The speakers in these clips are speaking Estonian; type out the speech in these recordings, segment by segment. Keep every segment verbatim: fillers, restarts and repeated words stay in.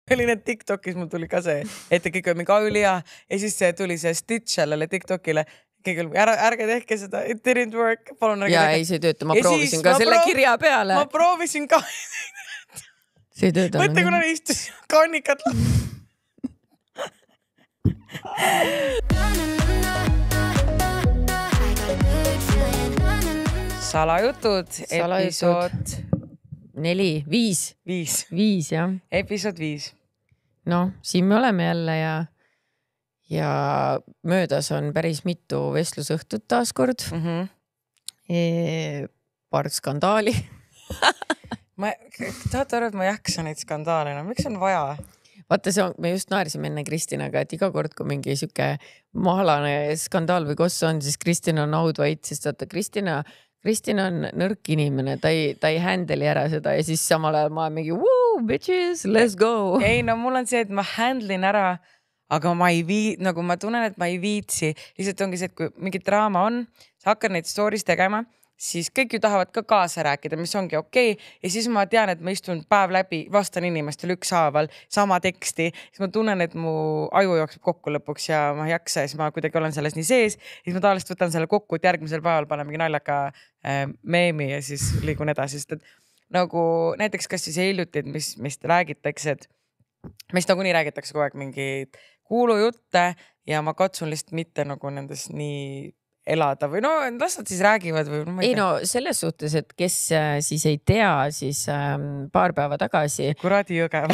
oli need TikTokis, mul tuli ka see, et kõik on mingi ülija ja siis see tuli see stitch sellele TikTokile. Kõik oli, ära, ärge tehke seda, it didn't work. Palun ärge ja tehke. ei, see tööta, ma ja proovisin ka selle proov... kirja peale. Ma proovisin ka. see tööta. Mõtle, kuna istus kannikat. Salajutud, episood neli, viis. Viis. Viis, jah. Episood viis. No, siin me oleme jälle ja ja möödas on päris mitu vestlusõhtut taaskord. Mm -hmm. e, paar skandaali. ma, tahate aru, et ma ei jaksa neid skandaale, no miks on vaja? Vaata, see on, me just naersime enne Kristinaga, et iga kord, kui mingi siuke mahalane skandaal või koss on, siis Kristina on audvait, sest vaata, Kristina, Kristina on nõrk inimene, ta ei, ta ei handle'i ära seda ja siis samal ajal ma mingi woo, bitches, let's go. Ei, no mul on see, et ma handle'in ära, aga ma ei vii, nagu ma tunnen, et ma ei viitsi. Lihtsalt ongi see, et kui mingi draama on, sa hakkad neid stories tegema, siis kõik ju tahavad ka kaasa rääkida, mis ongi okei okay. Ja siis ma tean, et ma istun päev läbi, vastan inimestele ükshaaval sama teksti, siis ma tunnen, et mu aju jookseb kokku lõpuks ja ma ei jaksa ja siis ma kuidagi olen selles nii sees. Siis ma tavaliselt võtan selle kokku, et järgmisel päeval panen mingi naljaka äh, meemi ja siis liigun edasi, sest et nagu näiteks kas siis hiljuti, et mis, mis räägitakse, et mis nagu nii räägitakse kogu aeg mingi kuulujutte ja ma katsun lihtsalt mitte nagu nendes nii elada või no las nad siis räägivad või no, ei, ei no selles suhtes, et kes äh, siis ei tea, siis ähm, paar päeva tagasi kuradi Jõgeva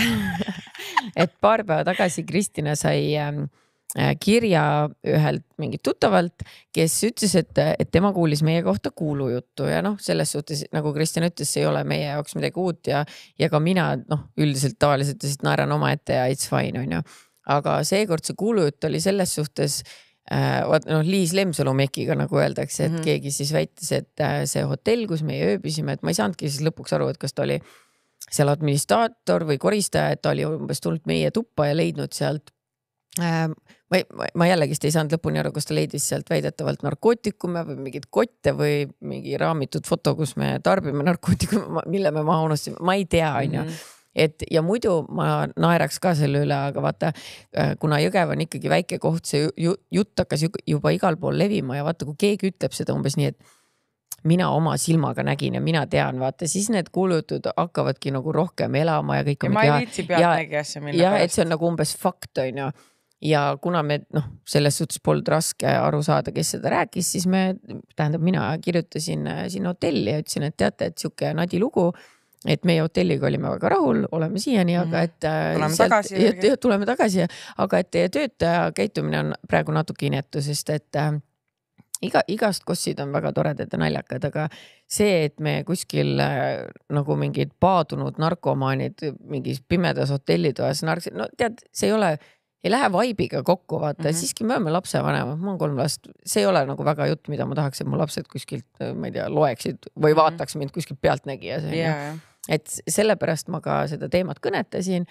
et paar päeva tagasi Kristina sai ähm, kirja ühelt mingit tuttavalt, kes ütles, et, et tema kuulis meie kohta kuulujuttu ja noh, selles suhtes nagu Kristina ütles, see ei ole meie jaoks midagi uut ja, ja ka mina noh, üldiselt tavaliselt lihtsalt naeran oma ette ja it's fine on ju. Aga seekord see kuulujutt oli selles suhtes äh, no, Liis Lemsalu mekiga nagu öeldakse, et mm -hmm. keegi siis väitis, et äh, see hotell, kus meie ööbisime, et ma ei saanudki siis lõpuks aru, et kas ta oli seal administraator või koristaja, et ta oli umbes tulnud meie tuppa ja leidnud sealt äh, ma, ma jällegist ei saanud lõpuni aru, kas ta leidis sealt väidetavalt narkootikume või mingid kotte või mingi raamitud foto, kus me tarbime narkootikume, mille me maha unustasime, ma ei tea, on ju. Et ja muidu ma naeraks ka selle üle, aga vaata, kuna Jõgeva on ikkagi väike koht, see jutt hakkas juba igal pool levima ja vaata, kui keegi ütleb seda umbes nii, et mina oma silmaga nägin ja mina tean, vaata, siis need kuulutud hakkavadki nagu rohkem elama ja kõik on. Ja ma ei viitsi pealtnägijasse minna. Ja, et see on nagu umbes fakt, on ju. Ja kuna me, noh, selles suhtes polnud raske aru saada, kes seda rääkis, siis me, tähendab, mina kirjutasin sinna hotelli ja ütlesin, et teate, et siuke nadi lugu, et meie hotelliga olime väga rahul, oleme siiani, aga et tuleme tagasi, et, et, tuleme tagasi, aga et teie töötaja käitumine on praegu natuke inetu, sest et äh, iga, igast kossid on väga toredad ja naljakad, aga see, et me kuskil äh, nagu mingid paadunud narkomaanid mingis pimedas hotellitoas narksid, no tead, see ei ole ei lähe vaibiga kokku, vaata, mm -hmm. siiski me oleme lapsevanemad, ma olen kolm last, see ei ole nagu väga jutt, mida ma tahaks, et mu lapsed kuskilt, ma ei tea, loeksid või vaataks mind kuskilt pealtnägijas. Yeah. Et sellepärast ma ka seda teemat kõnetasin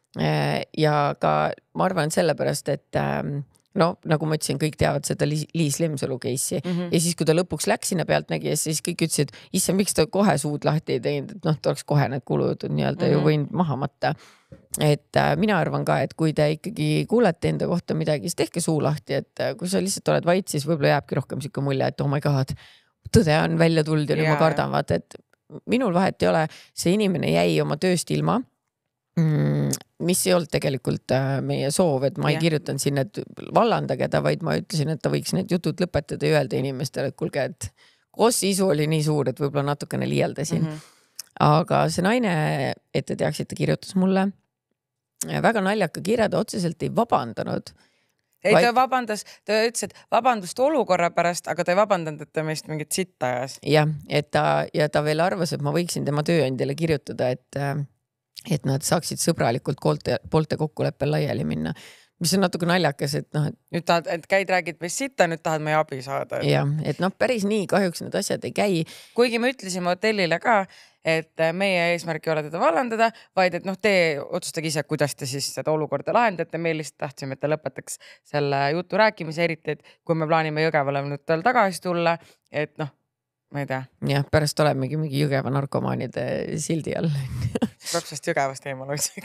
ja ka ma arvan sellepärast, et no nagu ma ütlesin, kõik teavad seda Liis Lemsalu case'i mm -hmm. ja siis, kui ta lõpuks läks sinna pealtnägijas, siis kõik ütlesid, issa, miks ta kohe suud lahti ei teinud, et noh, ta oleks kohe need kulujutud nii-öelda mm -hmm. ju võinud maha matta. Et äh, mina arvan ka, et kui te ikkagi kuulete enda kohta midagi, siis tehke suu lahti, et äh, kui sa lihtsalt oled vait, siis võib-olla jääbki rohkem siuke mulje, et oh my god, tõde on välja tulnud ja nüüd yeah. ma kardan, vaata, et minul vahet ei ole, see inimene jäi oma tööst ilma, mm, mis ei olnud tegelikult äh, meie soov, et ma yeah. ei kirjutanud sinna, et vallandage ta, vaid ma ütlesin, et ta võiks need jutud lõpetada ja öelda inimestele, et kulge, et koos isu oli nii suur, et võib-olla natukene liialdasin. Mm -hmm. Aga see naine, et te teaksite, kirjutas mulle väga naljaka kirja, ta otseselt ei vabandanud. Ei, vaid... ta vabandas, ta ütles, et vabandust olukorra pärast, aga ta ei vabandanud, et ta meist mingit sitta ajas. Jah, et ta, ja ta veel arvas, et ma võiksin tema tööandjale kirjutada, et, et nad saaksid sõbralikult poolte, poolte kokkuleppel laiali minna. Mis on natuke naljakas, et noh, et nüüd tahad, et käid, räägid meist sitta, nüüd tahad meie abi saada. Jah, et noh, päris nii kahjuks need asjad ei käi. Kuigi me ütlesime hotellile ka, et meie eesmärk ei ole teda vallandada, vaid et noh, te otsustage ise, kuidas te siis seda olukorda lahendate. Me lihtsalt tahtsime, et ta lõpetaks selle jutu rääkimise, eriti, et kui me plaanime Jõgevale nüüd tal tagasi tulla, et noh, ma ei tea. Jah, pärast olemegi mingi Jõgeva narkomaanide sildi all. Rapsast Jõgevast eemal otsig.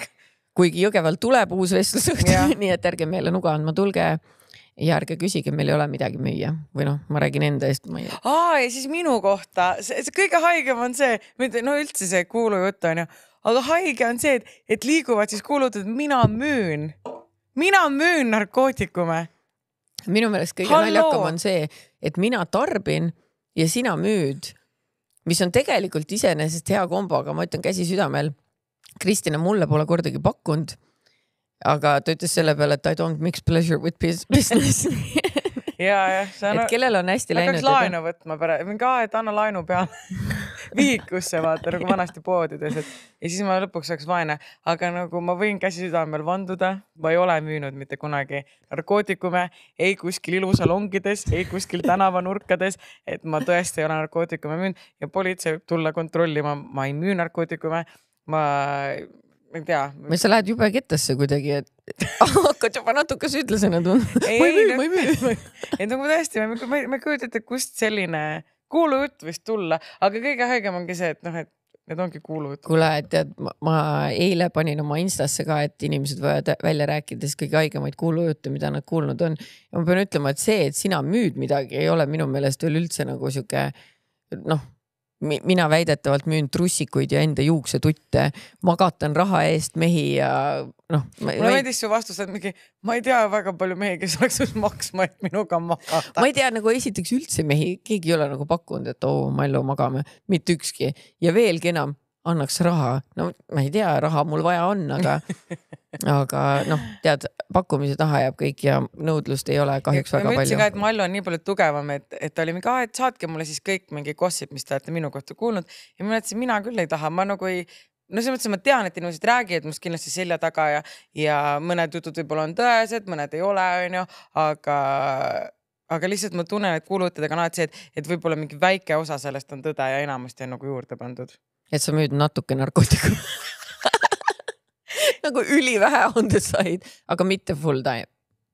kuigi Jõgeval tuleb uus vestlusõht, Jah. nii et ärge meile nuga andma, tulge ja ärge küsige, meil ei ole midagi müüa või noh, ma räägin enda eest. Ma ei... Aa, ja siis minu kohta, see, see kõige haigem on see, no üldse see kuulujutt on ju, aga haige on see, et, et liiguvad siis kuulutud, mina müün, mina müün narkootikume. Minu meelest kõige Hallo. naljakam on see, et mina tarbin ja sina müüd, mis on tegelikult iseenesest hea kombo, aga ma ütlen käsi südamel, Kristina mulle pole kordagi pakkunud, aga ta ütles selle peale, et I don't mix pleasure with business. ja, ja, et no, kellel on hästi läinud. Hakkaks laenu võtma pärast, mingi ka, et anna laenu peale vihikusse vaata nagu vanasti poodides, et ja siis ma lõpuks oleks vaene, aga nagu ma võin käsi südamel vanduda, ma ei ole müünud mitte kunagi narkootikume, ei kuskil ilusalongides, ei kuskil tänavanurkades, et ma tõesti ei ole narkootikume müünud ja politsei võib tulla kontrollima, ma ei müü narkootikume, ma ei tea. või sa lähed jube kettasse kuidagi, et hakkad juba natuke süüdlasena tundma. ma ei müü, ma ei müü. et nagu tõesti, ma ei kujuta ette, kust selline kuulujutt võis tulla, aga kõige haigem ongi see, et noh, et need ongi kuulujutt. Kuule, tead, ma, ma eile panin oma Instasse ka, et inimesed võivad välja rääkides kõige haigemaid kuulujutte, mida nad kuulnud on. Ja ma pean ütlema, et see, et sina müüd midagi, ei ole minu meelest veel üldse nagu siuke, noh, mina väidetavalt müün trussikuid ja enda juuksetutte, magatan raha eest mehi ja noh. Mulle meeldis su vastus, et mingi, ma ei tea väga palju mehi, kes oleks just maksma, et minuga magata. Ma ei tea nagu esiteks üldse mehi, keegi ei ole nagu pakkunud, et oo, Mallo, magame, mitte ükski. Ja veelgi enam, annaks raha. No ma ei tea, raha mul vaja on, aga, aga noh, tead, pakkumise taha jääb kõik ja nõudlust ei ole kahjuks väga palju. Ma ütlesin ka, et Mallo on nii palju tugevam, et, et oli mingi, et saatke mulle siis kõik mingi gossip, mis te olete minu kohta kuulnud. Ja ma ütlesin, mina küll ei taha, ma nagu ei, no selles mõttes, ma tean, et inimesed räägivad must kindlasti selja taga ja, ja mõned jutud võib-olla on tõesed, mõned ei ole, on ju, aga, aga lihtsalt ma tunnen, et kuulutadega on alati see, et, et võib-olla mingi väike osa sellest on tõde ja enamasti on nagu juurde pandud. Et sa müüd natuke narkootikum. nagu ülivähe on the side, aga mitte full time.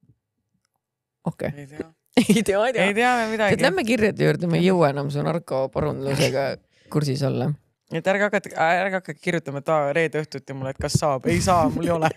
Okei. Okay. Ei tea. ei tea, ei tea. Ei tea me midagi. Et lähme kirjade juurde, me ei jõua enam su narkoparundlusega kursis olla. Et ärge hakata, ärge hakata kirjutama, et reede õhtuti mulle, et kas saab. Ei saa, mul ei ole.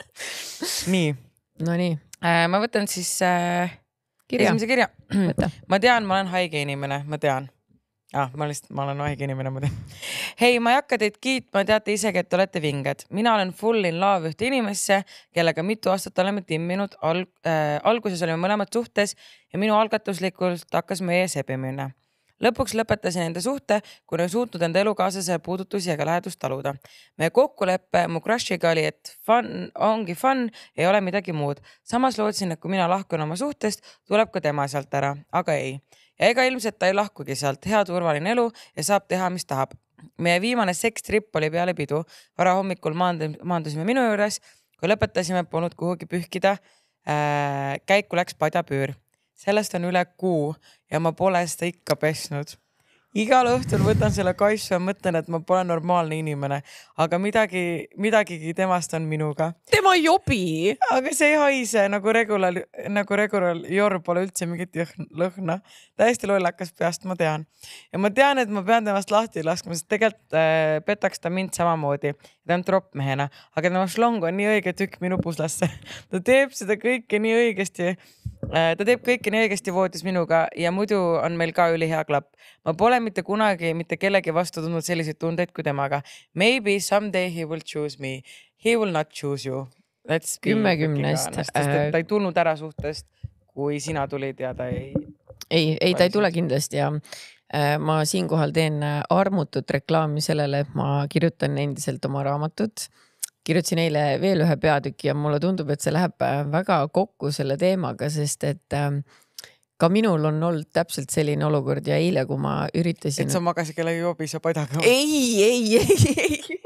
nii. No nii. Äh, ma võtan siis äh, kirja. esimese kirja. Võta. Ma tean, ma olen haige inimene, ma tean. Ah, ma, lihtsalt, ma olen haige inimene, ma tean. Hei, ma ei hakka teid kiitma, teate isegi, et olete vinged. Mina olen full in love ühte inimesse, kellega mitu aastat oleme timminud. Al äh, alguses olime mõlemad suhtes ja minu algatuslikult hakkas meie sebimine. Lõpuks lõpetasin enda suhte, kuna ei suutnud enda elukaaslase puudutusi ega lähedust taluda. Meie kokkuleppe mu crushiga oli, et fun, ongi fun, ei ole midagi muud. Samas lootsin, et kui mina lahkun oma suhtest, tuleb ka tema sealt ära, aga ei. Ja ega ilmselt ta ei lahkugi sealt, hea turvaline elu ja saab teha, mis tahab. Meie viimane sekstripp oli peale pidu. Vara hommikul maandusime minu juures, kui lõpetasime, polnud kuhugi pühkida. Äh, käiku läks padjapüür. Sellest on üle kuu ja ma pole seda ikka pesnud. Igal õhtul võtan selle kaisu ja mõtlen, et ma pole normaalne inimene, aga midagi, midagigi temast on minuga. Tema jobi! Aga see ei haise, nagu regular, nagu regular jor pole üldse mingit lõhna. Täiesti lollakas peast, ma tean. Ja ma tean, et ma pean temast lahti laskma, sest tegelikult äh, petaks ta mind samamoodi. Ta on troppmehena, aga tema šlong on nii õige tükk minu puslasse. Ta teeb seda kõike nii õigesti. Ta teeb kõike nii õigesti voodis minuga ja muidu on meil ka üli hea klapp. Ma pole mitte kunagi mitte kellegi vastu tundnud selliseid tundeid kui temaga. Maybe someday he will choose me. He will not choose you. Let's be kümme kümnest. Äh... Ta ei tulnud ära suhtest, kui sina tulid ja ta ei... Ei, ei ta ei tule kindlasti ja äh, ma siinkohal teen armutut reklaami sellele, et ma kirjutan endiselt oma raamatut. Kirjutasin eile veel ühe peatüki ja mulle tundub, et see läheb väga kokku selle teemaga, sest et äh, ka minul on olnud täpselt selline olukord ja eile, kui ma üritasin... Et sa magasid kellegi jobis ja padaga? Ei, ei, ei, ei.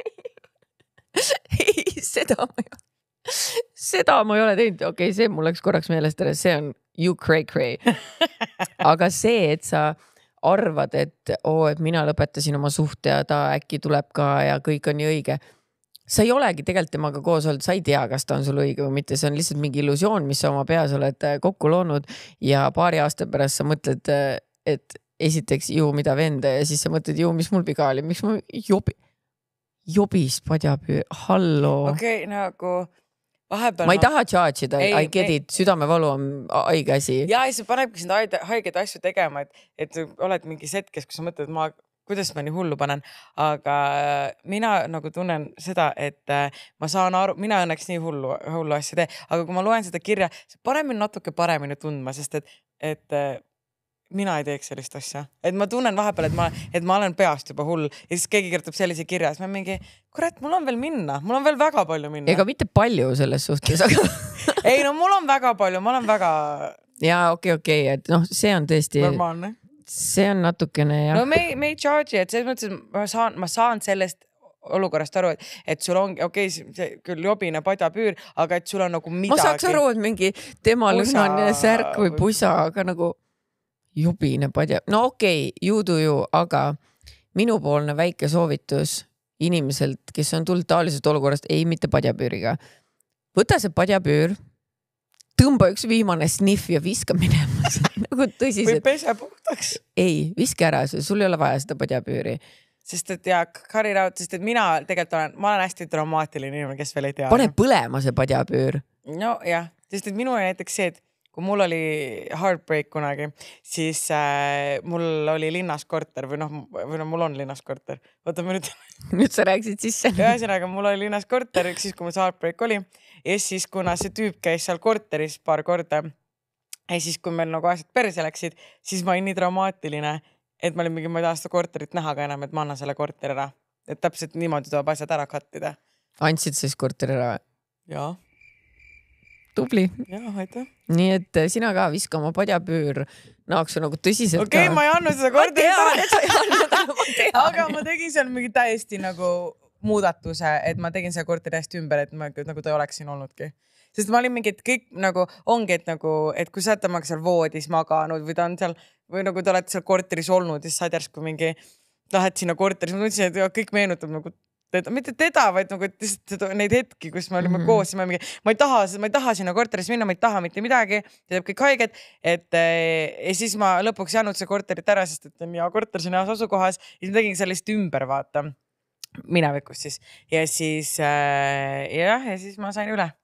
ei, seda ma ei ole. Seda ma ei ole teinud. Okei, okay, see mul läks korraks meelest ära. See on you cray cray. Aga see, et sa arvad, et, oo, et mina lõpetasin oma suhte ja ta äkki tuleb ka ja kõik on nii õige. Sa ei olegi tegelikult temaga koos olnud, sa ei tea, kas ta on sul õige või mitte. See on lihtsalt mingi illusioon, mis sa oma peas oled kokku loonud ja paari aasta pärast sa mõtled, et esiteks ju mida venda ja siis sa mõtled ju, mis mul viga oli, miks ma jobi, jobis padjapüür, halloo. okei okay,, nagu vahepeal ma ei taha charge ida, ei, I get ei. it, südamevalu on haige asi. ja siis panebki sind haigeid asju tegema, et, et oled mingis hetkes, kus sa mõtled, et ma, kuidas ma nii hullu panen, aga mina nagu tunnen seda, et ma saan aru, mina õnneks nii hullu, hullu asja tee, aga kui ma loen seda kirja, see paneb mind natuke paremini tundma, sest et, et mina ei teeks sellist asja, et ma tunnen vahepeal, et ma, et ma olen peast juba hull ja siis keegi kirjutab sellise kirja, siis ma mingi, kurat, mul on veel minna, mul on veel väga palju minna. ega mitte palju selles suhtes, aga ei no mul on väga palju, ma olen väga. ja okei, okay, okei okay,, et noh, see on tõesti. normaalne. see on natukene jah. no me, me ei charge'i, et selles mõttes, et ma saan, ma saan sellest olukorrast aru, et, et sul ongi, okei okay,, see küll jobine padjapüür, aga et sul on nagu midagi. ma saaks aru, et mingi tema lõhnane särk või pusa, aga nagu jubine padja, no okei okay,, you do you, aga minupoolne väike soovitus inimeselt, kes on tulnud taolisest olukorrast, ei mitte padjapüüriga. Võta see padjapüür, tõmba üks viimane sniff ja viska minema. nagu tõsiselt. või pese puhtaks. ei, viske ära, sul ei ole vaja seda padjapüüri. Sest et ja cut it out, sest et mina tegelikult olen, ma olen hästi dramaatiline inimene, kes veel ei tea. Pane põlema see padjapüür. no jah, sest et minu oli näiteks see, et kui mul oli heartbreak kunagi, siis äh, mul oli linnas korter või noh, või noh, mul on linnas korter. Oota, ma nüüd... nüüd sa rääkisid sisse. Ühesõnaga, mul oli linnas korter, siis kui mul see heartbreak oli ja siis kuna see tüüp käis seal korteris paar korda ja siis kui meil nagu asjad perse läksid, siis ma olin nii dramaatiline, et ma olin mingi, ma ei taha seda korterit näha ka enam, et ma annan selle korteri ära. Et täpselt niimoodi tuleb asjad ära kattida. Andsid siis korteri ära? Jaa. Tubli. Jah, aitäh. Nii et sina ka viska oma padjapüür naaksu nagu tõsiselt okay, ka. Okei, ma ei andnud seda korterit ära. aga ma tegin seal mingi täiesti nagu muudatuse, et ma tegin selle korteri hästi ümber, et ma nagu ta ei oleks siin olnudki. Sest ma olin mingi, et kõik nagu ongi, et nagu, et kui sa oled temaga seal voodis maganud või ta on seal või nagu te olete seal korteris olnud ja siis saad järsku mingi, lähed sinna korteris. Ma mõtlesin, et kõik meenutab nagu teda, mitte teda, vaid nagu lihtsalt neid hetki, kus me olime mm -hmm. koos ja ma, mingi, ma ei taha, ma ei taha sinna korteris minna, ma ei taha mitte midagi, teeb kõik haiged, et ja siis ma lõpuks ei andnud see korterit ära, sest et on hea korter siin heas asukohas ja siis ma tegin sellist ümber vaata minevikus siis ja siis äh, jah, ja siis ma sain üle.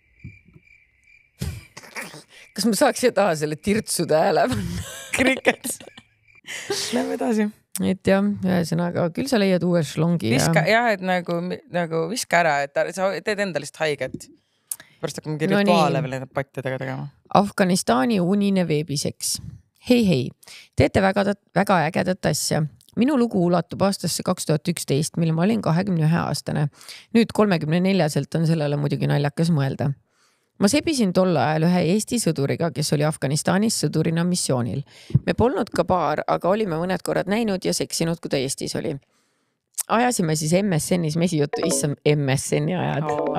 Kas ma saaks siia taha selle tirtsude hääle panna? Kriket. Lähme edasi. Et jah, ühesõnaga, küll sa leiad uue šlongi. Viska, ja. jah, et nagu, nagu viska ära, et sa teed endalist haiget. Pärast hakkame mingi no rituaale veel enda pattidega tegema. Afganistani unine veebiseks. Hei, hei, teete väga, väga ägedat asja. Minu lugu ulatub aastasse kaks tuhat üksteist, mil ma olin kahekümne ühe aastane. Nüüd kolmekümne neljaselt on sellele muidugi naljakas mõelda. Ma sebisin tol ajal ühe Eesti sõduriga, kes oli Afganistanis sõdurina missioonil. Me polnud ka paar, aga olime mõned korrad näinud ja seksinud, kui ta Eestis oli. Ajasime siis M S N-is mesijuttu, issam M S N-i ajad. Oh,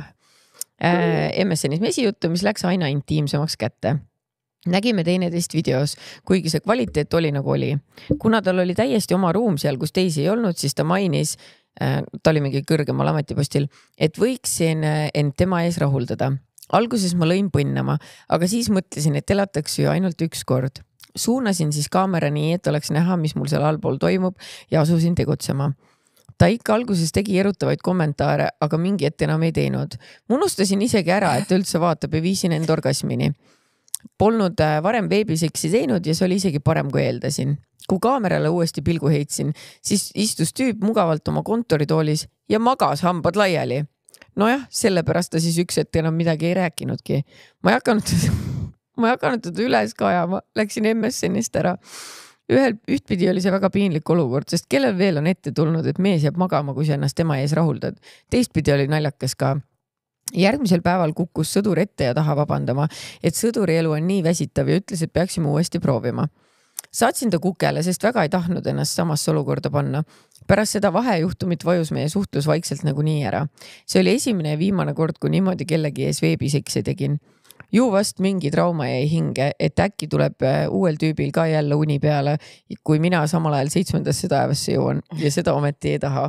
äh, M S N-is mesijuttu, mis läks aina intiimsemaks kätte. Nägime teineteist videos, kuigi see kvaliteet oli nagu oli. Kuna tal oli täiesti oma ruum seal, kus teisi ei olnud, siis ta mainis, äh, ta oli mingi kõrgemal ametipostil, et võiksin end tema ees rahuldada. Alguses ma lõin põnnama, aga siis mõtlesin, et elatakse ju ainult üks kord. Suunasin siis kaamera nii, et oleks näha, mis mul seal allpool toimub ja asusin tegutsema. Ta ikka alguses tegi erutavaid kommentaare, aga mingi ette enam ei teinud. Ma unustasin isegi ära, et üldse vaatab ja viisin end orgasmini. Polnud varem veebiseksi teinud ja see oli isegi parem, kui eeldasin. Kui kaamerale uuesti pilgu heitsin, siis istus tüüp mugavalt oma kontoritoolis ja magas hambad laiali. Nojah, sellepärast ta siis üks ette enam midagi ei rääkinudki. Ma ei hakanud, ma ei hakanud teda üles kajama, läksin M S N-ist ära. Ühel ühtpidi oli see väga piinlik olukord, sest kellel veel on ette tulnud, et mees jääb magama, kui sa ennast tema ees rahuldad. Teistpidi oli naljakas ka. Järgmisel päeval kukkus sõdur ette ja taha vabandama, et sõduri elu on nii väsitav ja ütles, et peaksime uuesti proovima. Saatsin ta kukele, sest väga ei tahtnud ennast samasse olukorda panna. Pärast seda vahejuhtumit vajus meie suhtlus vaikselt nagu nii ära. See oli esimene ja viimane kord, kui niimoodi kellegi ees veebiseksi tegin. Ju vast mingi trauma jäi hinge, et äkki tuleb uuel tüübil ka jälle uni peale, kui mina samal ajal seitsmendasse taevasse jõuan ja seda ometi ei taha.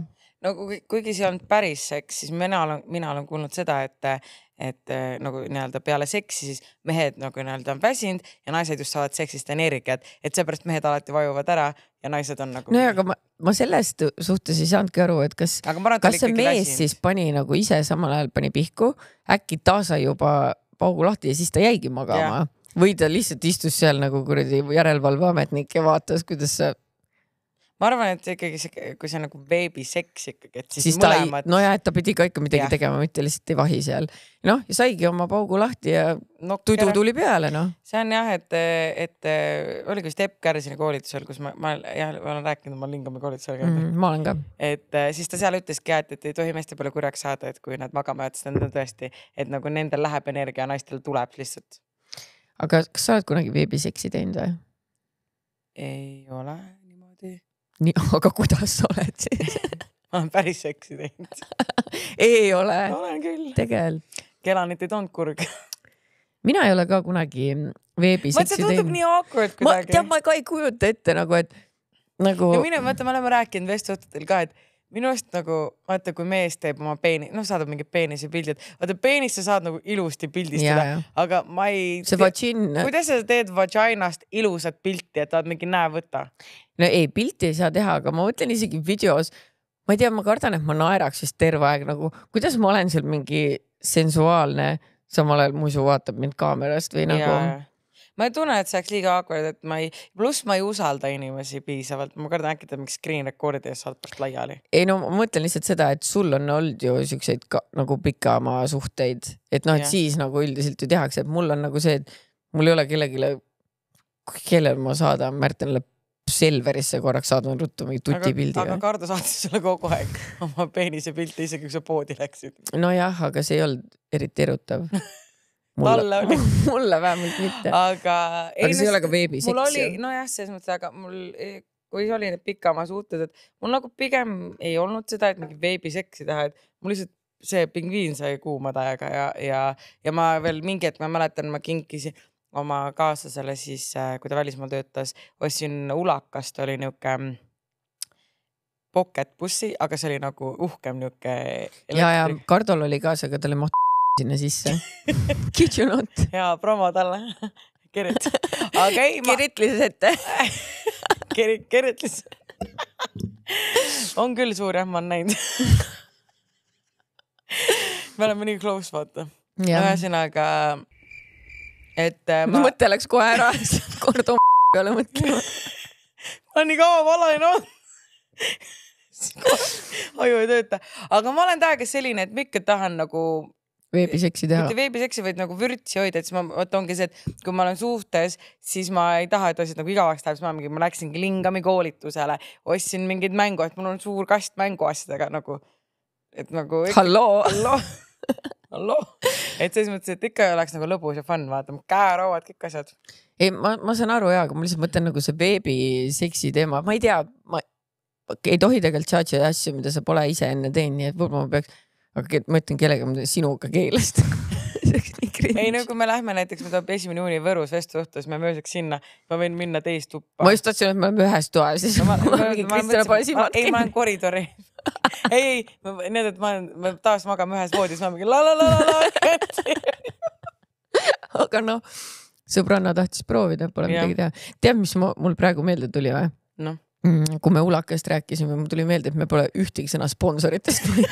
no kuigi see on päris seks, siis mina olen, mina olen kuulnud seda, et, et nagu nii-öelda peale seksi, siis mehed nagu nii-öelda on väsinud ja naised just saavad seksist energiat, et seepärast mehed alati vajuvad ära ja naised on nagu... No ja, aga ma, ma sellest suhtes ei saanudki aru, et kas, kas see mees väsinud. Siis pani nagu ise samal ajal pani pihku, äkki ta sai juba paugu lahti ja siis ta jäigi magama. Ja. Või ta lihtsalt istus seal nagu kuradi järelevalveametnik ja vaatas, kuidas sa... Ma arvan, et ikkagi see, kui see nagu veebiseks ikkagi, et siis, siis mõlemad... Ei, no ja, et ta pidi ka ikka midagi ja. tegema, mitte lihtsalt ei vahi seal. Noh, ja saigi oma paugu lahti ja no, tudu tuli peale, noh. See on jah, et, et oli vist Epp Kärsini koolitusel, kus ma, ma, jah, ma olen rääkinud oma lingami koolitusel. Mm, ma olen ka. Et siis ta seal ütleski, et, et ei tohi meeste peale kurjaks saada, et kui nad magama jätsid, on tõesti, et nagu nendel läheb energia ja naistel tuleb lihtsalt. Aga kas sa oled kunagi veebiseksi teinud või? Ei ole niimoodi. Nii, aga kuidas sa oled siis? Ma olen päris seksi teinud. Ei ole. Olen küll. Tegelikult. Kelanit ei toonud kurg. Mina ei ole ka kunagi veebiseksi teinud. Ma, see tundub nii awkward kuidagi. Ma, teab, ma ka ei kujuta ette nagu, et nagu... Ja minu, mõtle, me oleme rääkinud vestlututel ka, et minu eest nagu, vaata, kui mees teeb oma peeni, noh, saadab mingi peenise pildid. Vaata, peenist sa saad nagu ilusti pildistada, ja, ja. Aga ma ei... See vagin... Kuidas sa teed vaginast ilusat pilti, et tahad mingi näe võtta? No ei, pilti ei saa teha, aga ma mõtlen isegi videos, ma ei tea, ma kardan, et ma naeraks vist terve aeg nagu, kuidas ma olen seal mingi sensuaalne, samal ajal muisu vaatab mind kaamerast või nagu... Ja. Ma ei tunne, et see oleks liiga awkward, et ma ei, pluss ma ei usalda inimesi piisavalt. Ma kardan äkki ta mingi screen recordi ja saad pärast laiali. Ei no ma mõtlen lihtsalt seda, et sul on olnud ju siukseid ka, nagu pikama suhteid, et noh, et ja. Siis nagu üldiselt ju tehakse, et mul on nagu see, et mul ei ole kellegile, kellel ma saadan Märtenile Selverisse korraks saadun ruttu mingi tutipildi. Aga, aga Kardo saatis sulle kogu aeg oma peenise pilti, isegi kui sa poodi läksid. No jah, aga see ei olnud eriti erutav. Mulle, mulle vähemalt mitte. Aga, aga see ei ole ka veebiseks. Mul oli, no jah, selles mõttes, aga mul, kui oli need pikama suhted, et mul nagu pigem ei olnud seda, et mingi veebiseksi teha, et mul lihtsalt see pingviin sai kuuma täiega ja, ja, ja ma veel mingi, et ma mäletan, ma kinkisin oma kaaslasele siis, kui ta välismaal töötas, ostsin ulakast, oli niuke pocket bussi, aga see oli nagu uhkem niuke elektri. Ja, ja Kardol oli kaas, aga ta oli maht sinna sisse. Kid you not? Jaa, promo talle. Kerit. Aga ei, ma... Keritlis ette. Kerit, keritlis. On küll suur, jah, ma olen näinud. Me oleme nii close, vaata. Ühesõnaga, et ma... Mõte läks kohe ära, kord oma peale mõtlema. Ma olen nii kaua valain on. Aju ei tööta. Aga ma olen täiega selline, et ma ikka tahan nagu... Veebiseksi teha. Mitte veebiseksi, vaid nagu vürtsi hoida, et siis ma võtta ongi see, et kui ma olen suhtes, siis ma ei taha, et asjad nagu igavaks läheb, siis ma, mingi, ma läksingi lingami koolitusele, ostsin mingid mängu, et mul on suur kast mänguasjadega nagu, et nagu... Halloo! Halloo! Halloo! Et selles mõttes, et ikka oleks nagu lõbus ja fun, vaata, käerauad, kõik asjad. Ei, ma, ma saan aru, jah, aga ma lihtsalt mõtlen nagu see veebiseksi teema, ma ei tea, ma ei tohi tegelikult tšaatsi asju, mida sa pole ise enne teinud, nii et võib-olla ma peaks aga ma ütlen kellega sinuga keelest. Ei, no kui me lähme näiteks, me tuleb esimene juuni Võrus vestluõhtus, me mööseks sinna, ma võin minna teist tuppa. Ma just tahtsin, et me oleme ühes toas, siis no, ma, ma, ma, ma Kristjana pole silmad. Ei, ma olen koridori. ei, ei, need, et ma, ma taas magame ühes voodis, ma mingi la la la la la. Aga noh, sõbranna tahtis proovida, pole midagi teha. Tead, mis mul praegu meelde tuli või? No. Kui me ulakast rääkisime, mul tuli meelde, et me pole ühtegi sõna sponsoritest või.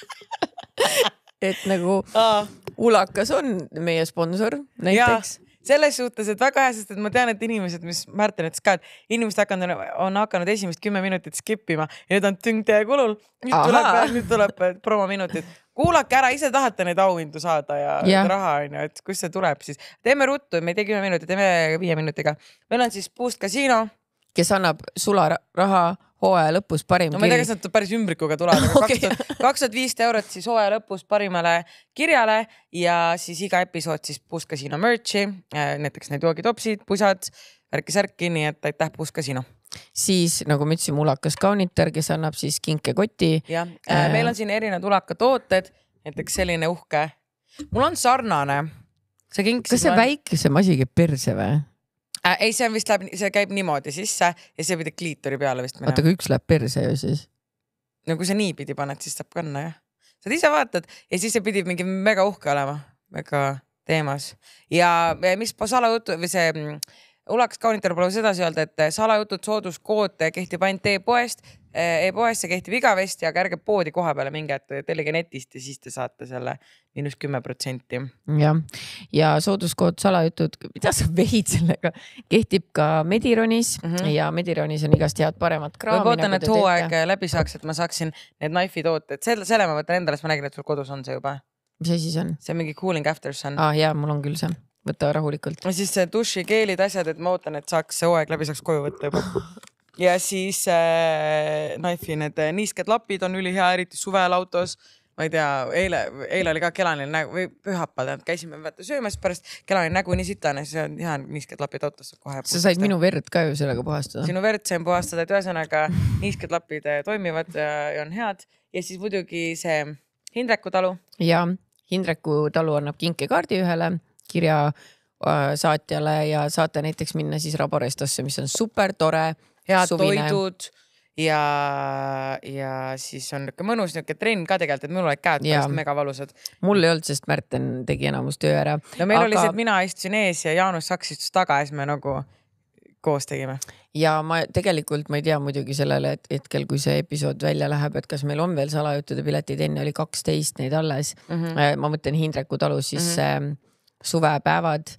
Et nagu Aa. Ulakas on meie sponsor näiteks. Ja, selles suhtes, et väga hea, sest et ma tean, et inimesed, mis Märten ütles ka, et inimesed hakanud, on hakanud esimest kümme minutit skipima ja nüüd on tüng teie kulul. Nüüd Aha. tuleb, nüüd tuleb promo minutit. Kuulake ära, ise tahate neid auhindu saada ja, ja. raha on ju, et kus see tuleb siis. Teeme ruttu, me ei tee kümme minutit, teeme viie minutiga. Meil on siis Boost Casino. Kes annab sula raha hooaja lõpus parim no, kiri. No ma ei tea, kas nad päris ümbrikuga tulevad, aga okay. kaks tuhat viissada eurot siis hooaja lõpus parimale kirjale ja siis iga episood siis Boost Casino merchi, näiteks need joogitopsid, pusad, värki-särki, nii et aitäh Boost Casino. Siis nagu ma ütlesin, ulakas kaunitar, kes annab siis kinkekoti. Ja, äh, meil on siin erinevad ulaka tooted, näiteks selline uhke. Mul on sarnane. See kink, kas see on... väikesem asi käib perse või? Äh, ei, see, vist läheb, see käib niimoodi sisse ja see pidi kliitori peale vist minema. Oota, kui üks läheb perse ju siis? no kui sa nii pidi paned, siis saab kanna jah. Sa ise vaatad ja siis see pidi mingi mega uhke olema, väga teemas. Ja mis salajutu või see Ulaks Kaunitar pole sedasi öelda, et salajutud sooduskood kehtib ainult e-poest, e-poest see kehtib igavesti, aga ärge poodi koha peale minge, et tellige netist ja siis te saate selle miinus kümme protsenti. Ja, ja sooduskood salajutud, mida sa vehid sellega, kehtib ka Medironis mm -hmm. ja Medironis on igast head paremat kraami. Või ootan, et hooaeg läbi saaks, et ma saaksin need Knife'i tooted. Selle, selle ma võtan endale, sest ma nägin, et sul kodus on see juba. Mis asi see on? See on mingi cooling after sun. Ah, jaa, mul on küll see. Võta rahulikult. Ja siis see duši keelid asjad, et ma ootan, et saaks see hooaeg läbi saaks koju võtta juba. Ja siis äh, Knife'i need niisked lapid on ülihea, eriti suvel autos. Ma ei tea, eile, eile oli ka Kelanil nägu või pühapal, käisime vaata söömas pärast Kelanil nägu nii sitane, siis on hea niisked lapid autos. Kohe sa said minu verd ka ju sellega puhastada. Sinu verd sain puhastada, et ühesõnaga niisked lapid toimivad ja on head. Ja siis muidugi see Hindreku talu. Ja Hindreku talu annab kinkekaardi ühele kirja saatjale ja saate näiteks minna siis Raborestosse, mis on super tore. Head suvine. Toidud ja, ja siis on niuke mõnus niuke trenn ka tegelikult, et mul olid käed pärast mega valusad. Mul ei olnud, sest Märten tegi enamus töö ära. No meil aga... oli see, et mina istusin ees ja Jaanus Saks istus taga ja siis me nagu koos tegime. Ja ma tegelikult ma ei tea muidugi sellele et hetkel, kui see episood välja läheb, et kas meil on veel salajuttude piletid, enne oli kaksteist neid alles. Mm -hmm. Ma mõtlen Hindreku talus siis mm -hmm. suvepäevad.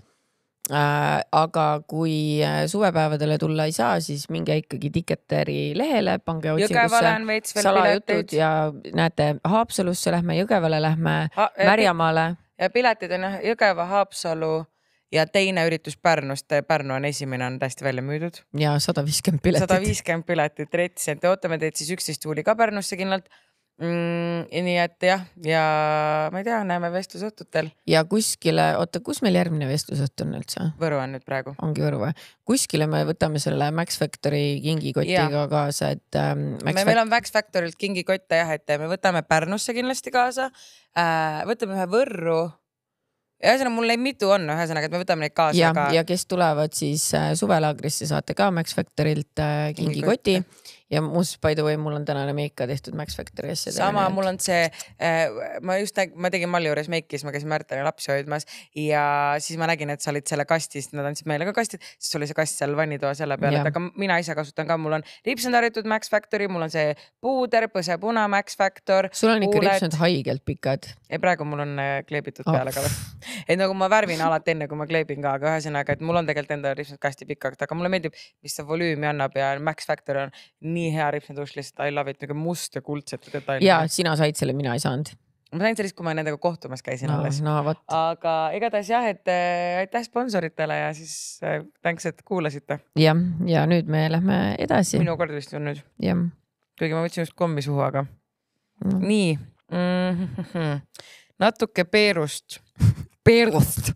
Äh, aga kui suvepäevadele tulla ei saa, siis minge ikkagi Ticketeri lehele, pange otsingusse salajutud ja näete Haapsalusse lähme, Jõgevale lähme, ha Märjamaale. Ja piletid on jah, Jõgeva, Haapsalu ja teine üritus Pärnust. Pärnu on esimene, on täiesti välja müüdud. Ja sada viiskümmend piletit. sada viiskümmend piletit retsi, et ootame teid siis üksteist juuli ka Pärnusse kindlalt. Mm, nii et jah, ja ma ei tea, näeme vestlusõhtutel. Ja kuskile, oota, kus meil järgmine vestlusõht on üldse? Võru on nüüd praegu. Ongi Võru või? Kuskile me võtame selle Max Factory kingikotiga ja. kaasa, et ähm, Max me, meil on Max Factorylt kingikotte jah, et me võtame Pärnusse kindlasti kaasa, äh, võtame ühe Võrru. Ja ühesõnaga, mul neid mitu on, ühesõnaga, et me võtame neid kaasa. Ja, ka... ja kes tulevad siis äh, suvelaagrisse, saate ka Max Factorylt äh, kingikoti. Ja mus, by the way, mul on tänane meika tehtud Max Factory asjad. Sama, mul on see, ma just nägin, ma tegin malli juures meikis, ma käisin Märteni lapsi hoidmas ja siis ma nägin, et sa olid selle kastist, nad andsid meile ka kastid, siis oli see kast seal vannitoa selle peale, et aga mina ise kasutan ka, mul on ripsendaritud Max Factory, mul on see puuder, põsepuna Max Factor. Sul on ikka ripsend haigelt pikad. Ei, praegu mul on kleebitud oh. peale ka. Et nagu ma värvin alati enne, kui ma kleebin ka, aga ühesõnaga, et mul on tegelikult enda ripsend kasti pikad, aga mulle meeldib, mis see volüümi annab ja Max Factory on nii hea ripsenduš, lihtsalt I love it, nagu must ja kuldsete detail. Ja sina said selle, mina ei saanud. Ma sain sellist, kui ma nendega kohtumas käisin no, alles. No, aga igatahes jah, et aitäh sponsoritele ja siis tänks, et kuulasite. Ja, ja nüüd me lähme edasi. Minu kord vist on nüüd. Ja. Kuigi ma võtsin just kommi suhu, aga no. Nii. Mm-hmm. Natuke peerust. Peerust.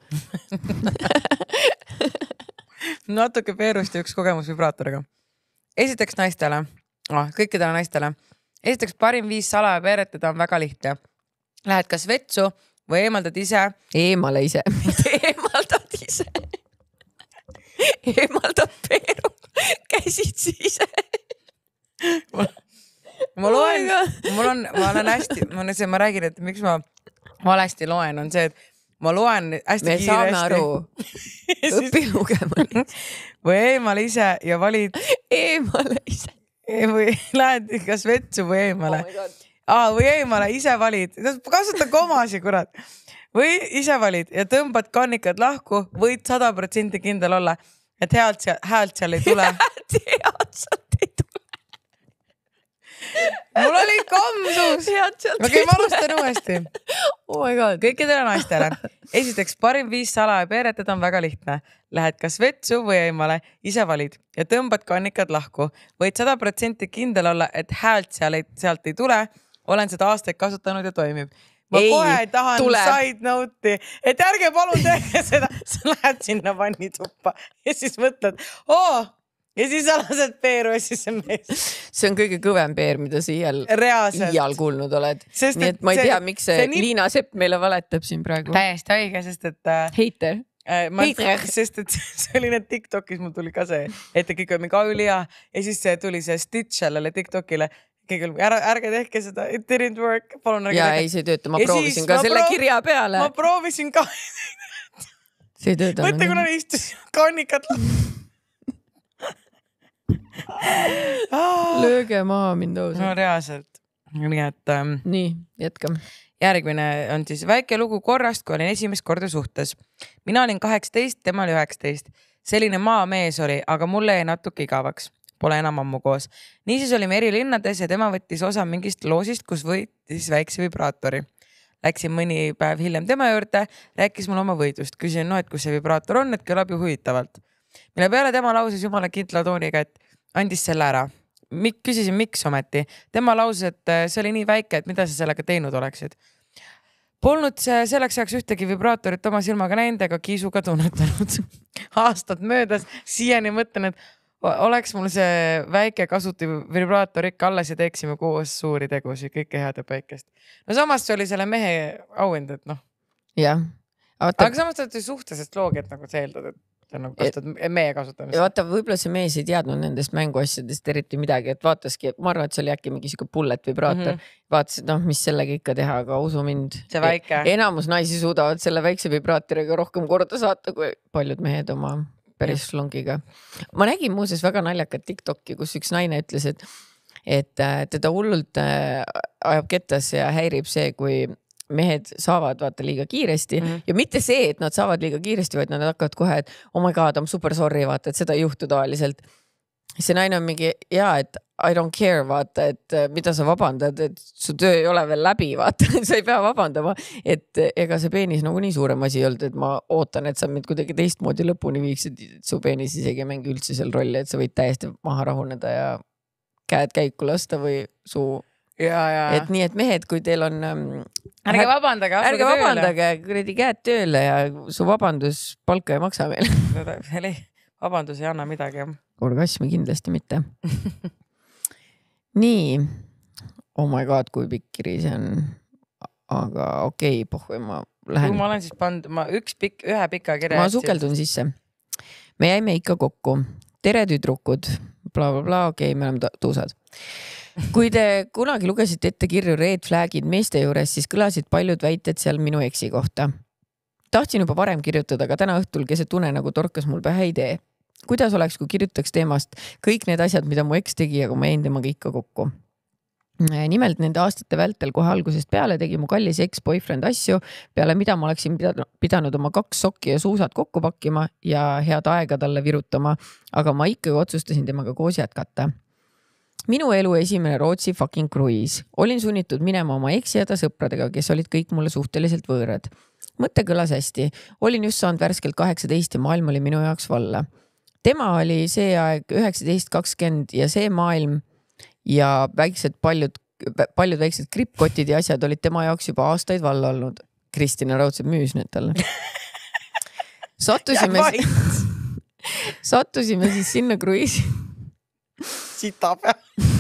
Natuke peerust ja üks kogemus vibraatoriga. Esiteks naistele, oh, kõikidele naistele. Esiteks parim viis salaja peeretada on väga lihtne. Lähed kas vetsu või eemaldad ise. Eemale ise. Eemaldad ise. Eemaldad peeru. Käsitsi ise. Ma, ma loen, mul on, ma olen hästi, ma, see, ma räägin, et miks ma valesti loen, on see, et ma loen hästi me kiiresti. Me saame aru. Õpi lugema. Või eemale ise ja valid. Eemale ise. Või lähed kas vetsu või eemale. Oh Aa, või eemale ise valid. Kasuta komasi, kurat. Või ise valid ja tõmbad kannikad lahku, võid sada protsenti kindel olla, et häält seal, häält seal ei tule. Häält sealt ei tule. Mul oli komsus. Ma käin alustan uuesti. Oh my god. Kõikidele naistele. Esiteks, parim viis salaja peeretada on väga lihtne. Lähed kas vetsu või eemale, ise valid ja tõmbad kannikad lahku. Võid sada protsenti kindel olla, et häält seal ei, sealt ei tule. Olen seda aastaid kasutanud ja toimib. Ma ei, kohe tahan tule. Side note'i, et ärge palun teha seda. Sa lähed sinna vannituppa ja siis mõtled, oo, ja siis alased peeru ja siis see mees. See on kõige kõvem peer, mida sa iial, iial kuulnud oled. Sest, nii et ma ei see, tea, miks see, see nii... Liina Sepp meile valetab siin praegu. Täiesti õige, sest et... Heiter. Ma, sest et see oli need TikTokis, mul tuli ka see, et kõik on mingi ülija ja siis tuli see Stitch sellele TikTokile. Kõigil, ära, ärge tehke seda, it didn't work. Palun ärge ja tehke. ei, see ei tööta, ma Ja proovisin siis ka ma selle proov- kirja peale. Ma proovisin ka. See ei tööta. Mõtle, kuna istus kannikat. Lööge maha mind õus. No reaalselt. Nii et ähm, nii, jätkam. järgmine on siis väike lugu korrast, kui olin esimest korda suhtes. Mina olin kaheksateist, tema oli üheksateist. Selline maamees oli, aga mulle jäi natuke igavaks. Pole enam ammu koos. Niisiis olime eri linnades ja tema võttis osa mingist loosist, kus võitis väikse vibraatori. Läksin mõni päev hiljem tema juurde, rääkis mulle oma võidust. Küsin, no, et kus see vibraator on, et kõlab ju huvitavalt. Mille peale tema lauses jumala kindla tooniga, et andis selle ära. Mik, küsisin, miks ometi. Tema lauses, et see oli nii väike, et mida sa sellega teinud oleksid. Polnud see selleks ajaks ühtegi vibraatorit oma silmaga näinud ega kiisuga tunnetanud. Aastad möödas, siiani mõtlen, et oleks mul see väike kasuti vibraator ikka alles ja teeksime koos suuri tegusid, kõike head ja päikest. No samas see oli selle mehe auhind, et noh. Jah. Aga samas ta oli suhteliselt loogiat nagu see eeldad, et see on nagu kasutad meie kasutamist. Ja vaata, võib-olla see mees ei teadnud nendest mänguasjadest eriti midagi, et vaataski, ma arvan, et see oli äkki mingi siuke bullet vibraator. Mm -hmm. Vaatas, et noh, mis sellega ikka teha, aga usu mind. See väike. Enamus naisi suudavad selle väikse vibraatoriga rohkem korda saata, kui paljud mehed oma päris slongiga. Ma nägin muuseas väga naljakat TikToki, kus üks naine ütles, et, et teda hullult ajab kettasse ja häirib see, kui mehed saavad vaata liiga kiiresti mm -hmm. ja mitte see, et nad saavad liiga kiiresti, vaid nad hakkavad kohe, et oh my god, I'm super sorry, vaata, et seda ei juhtu tavaliselt. See naine on mingi, jaa, et I don't care, vaata, et mida sa vabandad, et su töö ei ole veel läbi, vaata, sa ei pea vabandama, et ega see peenis nagu nii suurem asi ei olnud, et ma ootan, et sa mind kuidagi teistmoodi lõpuni viiksid, et su peenis isegi ei mängi üldse seal rolli, et sa võid täiesti maha rahuneda ja käed käiku lasta või su... Ja, ja. Et nii, et mehed, kui teil on... Ärge vabandage, ärge vabandage, kuradi käed tööle ja su vabandus palka ei maksa meil. Vabandus ei anna midagi. Orgasmi kindlasti mitte. Nii. Oh my god, kui pikk kiri see on. Aga okei, okay, pohhui, ma lähen. Kui ma olen siis pandud, ma üks pikk, ühe pika kirja. Ma sukeldun sisse. Me jäime ikka kokku. Tere tüdrukud. Bla, bla, bla. Okei, okay, me oleme tuusad. Kui te kunagi lugesite ette kirju red flagid meeste juures, siis kõlasid paljud väited seal minu eksi kohta. Tahtsin juba varem kirjutada, aga täna õhtul keset une nagu torkas mul pähe idee. Kuidas oleks, kui kirjutaks teemast kõik need asjad, mida mu eks tegi, aga ma jäin temaga ikka kokku. Nimelt nende aastate vältel kohe algusest peale tegi mu kallis ex-boyfriend asju, peale mida ma oleksin pidanud oma kaks sokki ja suusad kokku pakkima ja head aega talle virutama, aga ma ikkagi otsustasin temaga koos jätkata. Minu elu esimene Rootsi fucking cruise. Olin sunnitud minema oma eksijada sõpradega, kes olid kõik mulle suhteliselt võõrad. Mõtte kõlas hästi. Olin just saanud värskelt kaheksateist ja maailm oli minu jaoks valla. Tema oli see aeg üheksateist kakskümmend ja see maailm ja väiksed paljud, paljud väiksed kripkotid ja asjad olid tema jaoks juba aastaid valla olnud. Kristina Raudsepp müüs need talle. Sattusime, sattusime siis sinna kruiisi. Sita peal.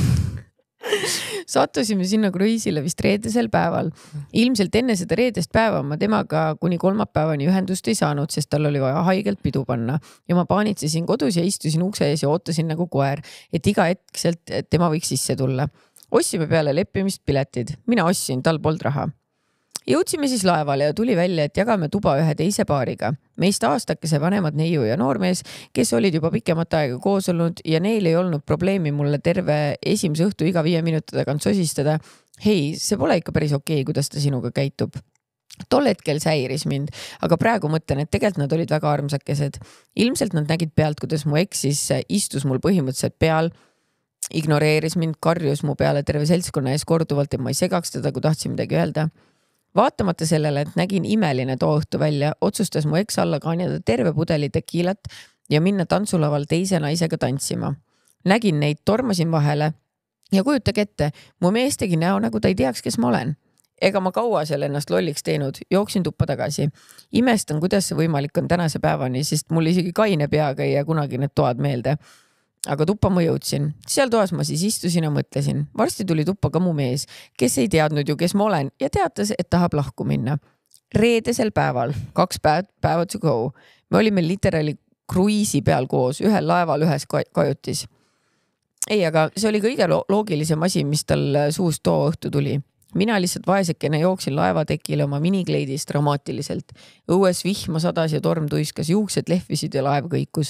Sattusime sinna kruiisile vist reedesel päeval. Ilmselt enne seda reedest päeva ma temaga kuni kolmapäevani ühendust ei saanud, sest tal oli vaja haigelt pidu panna. Ja ma paanitsesin kodus ja istusin ukse ees ja ootasin nagu koer, et iga hetkselt tema võiks sisse tulla. Ossime peale leppimist piletid. Mina ostsin, tal pold raha. Jõudsime siis laevale ja tuli välja, et jagame tuba ühe teise paariga. Meist aastakese vanemad neiu ja noormees, kes olid juba pikemat aega koos olnud ja neil ei olnud probleemi mulle terve esimese õhtu iga viie minuti tagant sosistada. Hei, see pole ikka päris okei, kuidas ta sinuga käitub. Tol hetkel säiris mind, aga praegu mõtlen, et tegelikult nad olid väga armsakesed. Ilmselt nad nägid pealt, kuidas mu eks siis istus mul põhimõtteliselt peal, ignoreeris mind, karjus mu peale terve seltskonna ees korduvalt ja ma ei segaks teda, kui tahtsin midagi öelda. Vaatamata sellele, et nägin imeline too õhtu välja, otsustas mu eks alla kaanjada terve pudeli tekiilat ja minna tantsulaval teise naisega tantsima. Nägin neid, tormasin vahele ja kujutage ette, mu mees tegi näo, nagu ta ei teaks, kes ma olen. Ega ma kaua seal ennast lolliks teinud, jooksin tuppa tagasi. Imestan, kuidas see võimalik on tänase päevani, sest mul isegi kaine peaga ei jää kunagi need toad meelde. Aga tuppa ma jõudsin. Seal toas ma siis istusin ja mõtlesin. Varsti tuli tuppa ka mu mees, kes ei teadnud ju, kes ma olen ja teatas, et tahab lahku minna. Reedesel päeval, kaks päev, päevad to go. Me olime literaali kruiisi peal koos, ühel laeval ühes kajutis. ei, aga see oli kõige loogilisem asi, mis tal suust too õhtu tuli. Mina lihtsalt vaesekene jooksin laevatekile oma minikleidist dramaatiliselt. Õues vihma sadas ja torm tuiskas, juuksed lehvisid ja laev kõikus.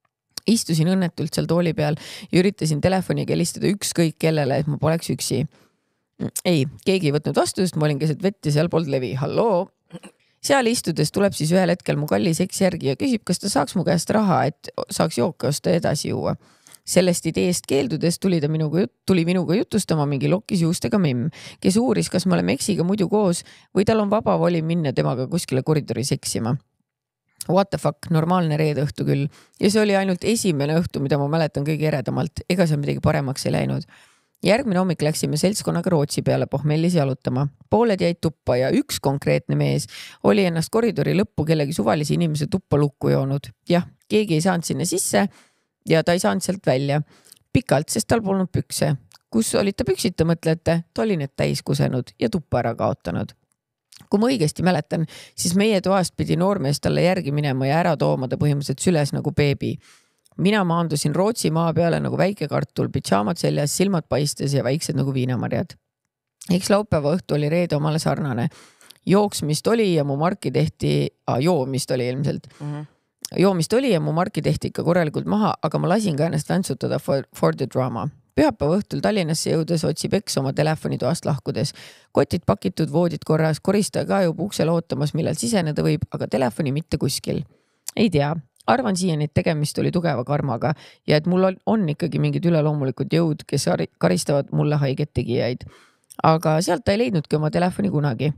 Istusin õnnetult seal tooli peal ja üritasin telefoniga helistada ükskõik kellele, et ma poleks üksi. Ei, keegi ei võtnud vastu, sest ma olin keset vett ja seal polnud levi. Halloo! Seal istudes tuleb siis ühel hetkel mu kallis eks järgi ja küsib, kas ta saaks mu käest raha, et saaks jooke osta edasi juua. Sellest ideest keeldudes tuli, ta minuga, tuli minuga jutustama mingi lokkis juustega mimm, kes uuris, kas me oleme eksiga muidu koos või tal on vaba voli minna temaga kuskile koridori seksima. What the fuck, normaalne reede õhtu küll. Ja see oli ainult esimene õhtu, mida ma mäletan kõige eredamalt. Ega see midagi paremaks ei läinud. Järgmine hommik läksime seltskonnaga Rootsi peale pohmellis jalutama. Pooled jäid tuppa ja üks konkreetne mees oli ennast koridori lõppu kellegi suvalise inimese tuppa lukku joonud. Jah, keegi ei saanud sinna sisse ja ta ei saanud sealt välja. Pikalt, sest tal polnud pükse. Kus olid ta püksita, mõtlete? Ta oli need täis kusenud ja tuppa ära kaotanud. Kui ma õigesti mäletan, siis meie toast pidi noormees talle järgi minema ja ära tooma ta põhimõtteliselt süles nagu beebi. Mina maandusin Rootsi maa peale nagu väike kartul, pitšaamad seljas, silmad paistes ja väiksed nagu viinamarjad. Eks laupäeva õhtu oli reede omale sarnane. Jooksmist oli ja mu marki tehti, ah, joomist oli ilmselt. Mm-hmm. Joomist oli ja mu marki tehti ikka korralikult maha, aga ma lasin ka ennast väntsutada for, for the drama. Pühapäeva õhtul Tallinnasse jõudes otsib eks oma telefonitoast lahkudes. Kotid pakitud, voodid korras, koristaja ka juba uksel ootamas, millal siseneda võib, aga telefoni mitte kuskil. Ei tea. Arvan siiani, et tegemist oli tugeva karmaga ja et mul on, on ikkagi mingid üleloomulikud jõud, kes karistavad mulle haiget tegijaid. Aga sealt ta ei leidnudki oma telefoni kunagi.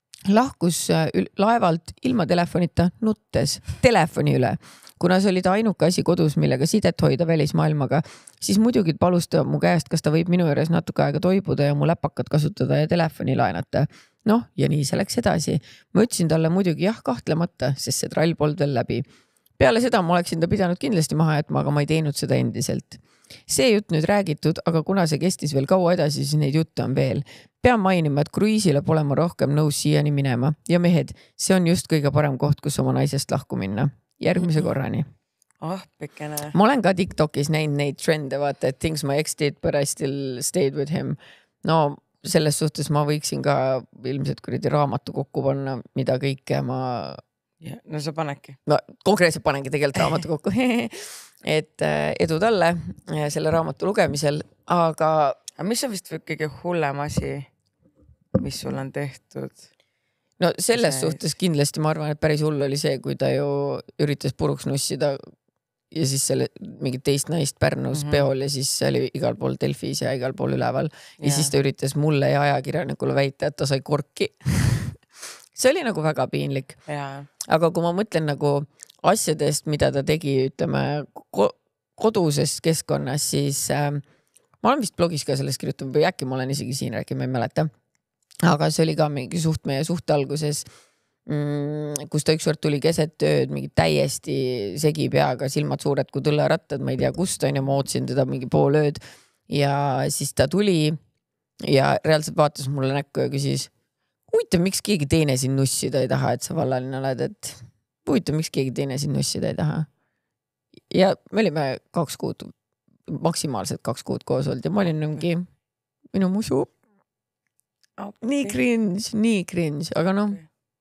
Lahkus laevalt ilma telefonita nuttes telefoni üle. Kuna see oli ta ainuke asi kodus, millega sidet hoida välismaailmaga, siis muidugi palus ta mu käest, kas ta võib minu juures natuke aega toibuda ja mu läpakat kasutada ja telefoni laenata. Noh, ja nii see läks edasi. Ma ütlesin talle muidugi jah kahtlemata, sest see trall polnud veel läbi. Peale seda ma oleksin ta pidanud kindlasti maha jätma, aga ma ei teinud seda endiselt. See jutt nüüd räägitud, aga kuna see kestis veel kaua edasi, siis neid jutte on veel. Pean mainima, et kruiisile pole ma rohkem nõus siiani minema. Ja mehed, see on just kõige parem koht, kus oma naisest lahku minna. Järgmise korrani. Oh, pikene. Ma olen ka TikTokis näinud neid trende, vaata, et things my ex did, but I still stayed with him. No, selles suhtes ma võiksin ka ilmselt kuradi raamatu kokku panna, mida kõike ma... Ja, no sa panedki. No konkreetselt panengi tegelikult raamatu kokku. Et edu talle selle raamatu lugemisel, aga... Aga mis on vist kõige hullem asi, mis sul on tehtud? No selles see... suhtes kindlasti ma arvan, et päris hull oli see, kui ta ju üritas puruks nussida ja siis selle mingit teist naist Pärnus mm-hmm. peol ja siis oli igal pool Delfis ja igal pool üleval. Ja yeah. siis ta üritas mulle ja ajakirjanikule väita, et ta sai korki. See oli nagu väga piinlik. Ja. Aga kui ma mõtlen nagu asjadest, mida ta tegi, ütleme, koduses keskkonnas, siis äh, ma olen vist blogis ka sellest kirjutanud või äkki ma olen isegi siin rääkinud, ma ei mäleta. Aga see oli ka mingi suht meie suht alguses, mm, kus ta ükskord tuli keset tööd, mingi täiesti segi peaga, silmad suured kui tõllerattad, ma ei tea kust on ja ma ootsin teda mingi pool ööd ja siis ta tuli ja reaalselt vaatas mulle näkku ja küsis huvitav, miks keegi teine siin nussida ei taha, et sa vallaline oled, et huvitav, miks keegi teine siin nussida ei taha. Ja me olime kaks kuud, maksimaalselt kaks kuud koos olnud ja ma olin mingi minu musu. Okay. Nii cringe, nii cringe, aga noh.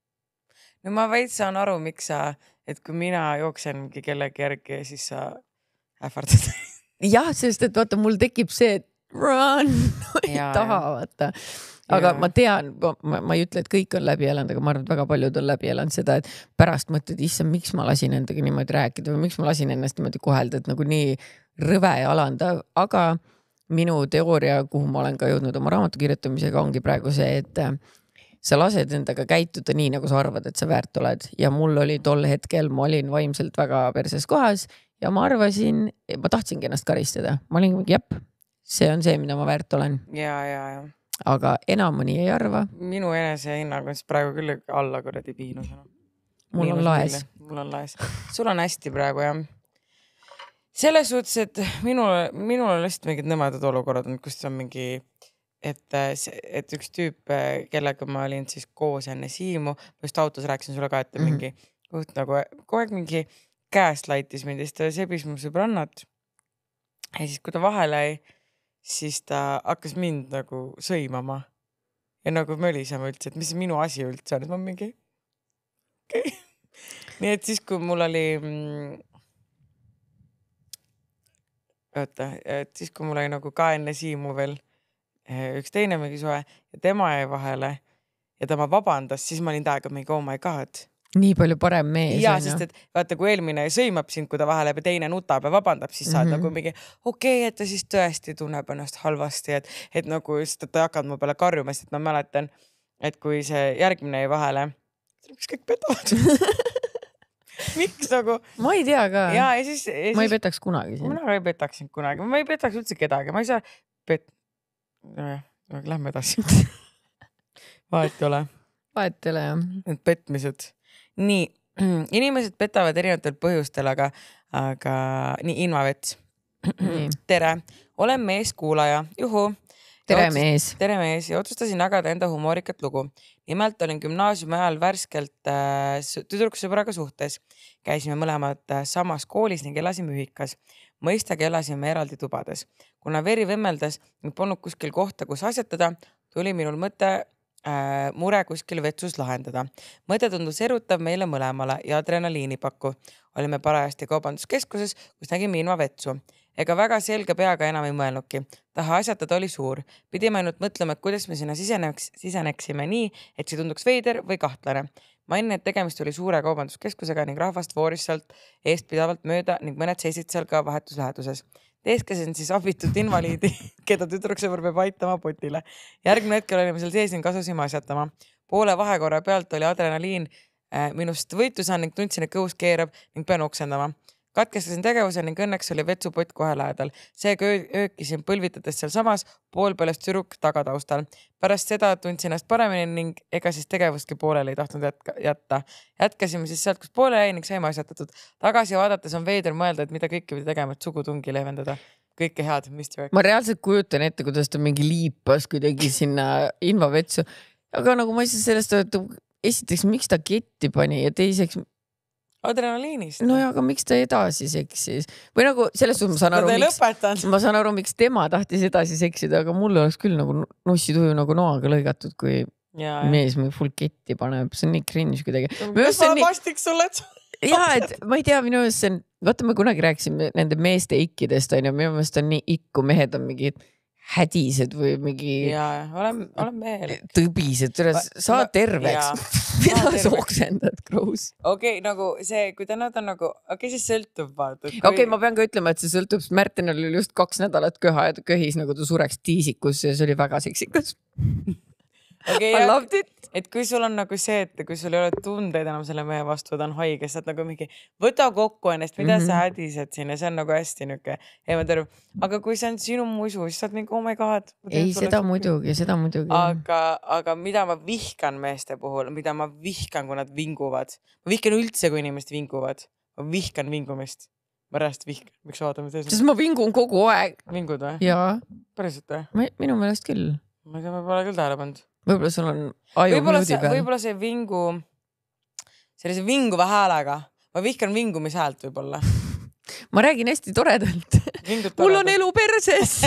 No ma veits saan aru, miks sa, et kui mina jooksen mingi kellegi järgi, siis sa ähvardad. Jah, sest et vaata, mul tekib see, et run, ei taha, vaata. Aga ja. ma tean, ma, ma ei ütle, et kõik on läbi elanud, aga ma arvan, et väga paljud on läbi elanud seda, et pärast mõtled, issa, miks ma lasin endaga niimoodi rääkida või miks ma lasin ennast niimoodi kohelda, et nagu nii rõve ja alandav. Aga minu teooria, kuhu ma olen ka jõudnud oma raamatu kirjutamisega, ongi praegu see, et sa lased endaga käituda nii, nagu sa arvad, et sa väärt oled. Ja mul oli tol hetkel, ma olin vaimselt väga perses kohas ja ma arvasin, ma tahtsingi ennast karistada. Ma olin mingi, jep, see on see, mida ma väärt olen. Ja, ja, ja. Aga enam ma nii ei arva. Minu enese hinnang on siis praegu küll alla kuradi piinusena. Mul Miinus on laes. Mul on laes. Sul on hästi praegu, jah. Selles suhtes, et minul, minul on lihtsalt mingid nõmedad olukorrad, kus on mingi, et, et üks tüüp, kellega ma olin siis koos enne Siimu, just autos rääkisin sulle ka, et mm-hmm. mingi, koht nagu kogu aeg mingi käest laitis mind, siis ta sebis mu sõbrannat ja siis, kui ta vahele jäi, siis ta hakkas mind nagu sõimama ja nagu mölisema üldse, et mis minu asi üldse on, et ma mingi okay. Nii et siis, kui mul oli mm, oota, et siis, kui mul oli nagu ka enne Siimu veel üks teine mingi suhe ja tema jäi vahele ja ta ma vabandas, siis ma olin täiega mingi oh my god. Nii palju parem mees. Ja, sest et vaata, kui eelmine sõimab sind, kui ta vahele ja teine nutab ja vabandab, siis saad mm -hmm. nagu mingi okei okay,, et ta siis tõesti tunneb ennast halvasti, et, et nagu just, et ta hakkab mu peale karjuma, sest ma mäletan, et kui see järgmine jäi vahele, miks kõik petavad? Miks nagu? Ma ei tea ka. Ja, ja siis, ja siis, ma ei petaks kunagi siin. Mina ei petaks sind kunagi. Ma ei petaks üldse kedagi. Ma ei saa pet... No, lähme edasi. Vahet ei ole. Vahet ei ole, jah. Need petmised. Nii, inimesed petavad erinevatel põhjustel, aga, aga nii, Invavets. Tere, olen mees kuulaja. Juhu. Tere mees. Tere mees ja otsustasin jagada enda humoorikat lugu. Nimelt olin gümnaasiumi ajal värskelt äh, tüdruksõbraga suhtes. Käisime mõlemad äh, samas koolis ning elasime ühikas. Mõistagi elasime eraldi tubades. Kuna veri vemmeldas ning polnud kuskil kohta, kus asjatada, tuli minul mõte Äh, mure kuskil vetsus lahendada. Mõte tundus erutav meile mõlemale ja adrenaliini pakku. Olime parajasti kaubanduskeskuses, kus nägime Invavetsu. Ega väga selge peaga enam ei mõelnudki. Taha asjatada oli suur. Pidime ainult mõtlema, et kuidas me sinna siseneks, siseneksime nii, et see tunduks veider või kahtlane. Mainin, et tegemist oli suure kaubanduskeskusega ning rahvast vooris sealt eest pidavalt mööda ning mõned seisid seal ka vahetusläheduses. Teeskasin siis abitud invaliidi, keda tüdruksõbr peab aitama potile. Järgmine hetkel olime seal sees ning kasusime asjatama. Poole vahekorra pealt oli adrenaliin äh, minust võitusan ning tundsin, et kõhus keerab ning pean oksendama. Katkestasin tegevuse ning õnneks oli vetsupott kohe lähedal. Seega öökisin põlvitades seal samas poolpõlest tüdruk tagataustal. Pärast seda tundsin ennast paremini ning ega siis tegevustki poolele ei tahtnud jätka, jätta. Jätkasime siis sealt, kus poole jäi ning saime asjatatud. Tagasi vaadates on veider mõelda, et mida kõike pidi tegema, et sugutungi leevendada. Kõike head, mister X. Ma reaalselt kujutan ette, kuidas ta mingi liipas kuidagi sinna Invavetsu. Aga nagu ma ei saa sellest, et esiteks, miks ta ketti pani ja teiseks adrenaliinist. No ja, aga miks ta edasi seksis? Või nagu selles suhtes ma saan aru, miks, ma saan aru, miks tema tahtis edasi seksida, aga mulle oleks küll nagu nussituju nagu noaga lõigatud, kui ja, mees või full ketti paneb. See on nii cringe kuidagi. Kas ma vastik sulle? Ja, et ma ei tea, minu meelest see on, vaata me kunagi rääkisime nende meeste ikkidest, on ju, minu meelest on nii ikku, mehed on mingid hädised või mingi ja, olen, olen mehel. Tõbised, saa terveks. Mida sa oksendad, Kroos? Okei, okay, nagu see, kui ta nad on nagu, okei, okay, see sõltub vaata. Okei, okay, ma pean ka ütlema, et see sõltub, sest Märtenil oli just kaks nädalat köha ja ta köhis nagu ta sureks tiisikus ja see oli väga seksikas. Okay, I loved it. Et kui sul on nagu see, et kui sul ei ole tundeid enam selle mehe vastu, ta on haige, saad nagu mingi võta kokku ennast, mida mm -hmm. sa hädised siin ja see on nagu hästi niuke eemalterv. Aga kui see on sinu muisu, siis saad mingi oh my god. Ei, seda muidugi, seda muidugi. Aga, aga mida ma vihkan meeste puhul, mida ma vihkan, kui nad vinguvad. Ma vihkan üldse, kui inimesed vinguvad. Ma vihkan vingumist. Ma rääst vihkan. Miks sa vaatame tees? Sest ma vingun kogu aeg. Vingud või? Jaa. Päriselt või? Minu meelest küll. Ma ei tea, ma pole küll tähele pannud. Võib-olla sul on aju müüdi peal. Võib-olla see vingu, sellise vinguva häälega. Ma vihkan vingumishäält võib-olla. Ma räägin hästi toredalt. Mul on elu perses.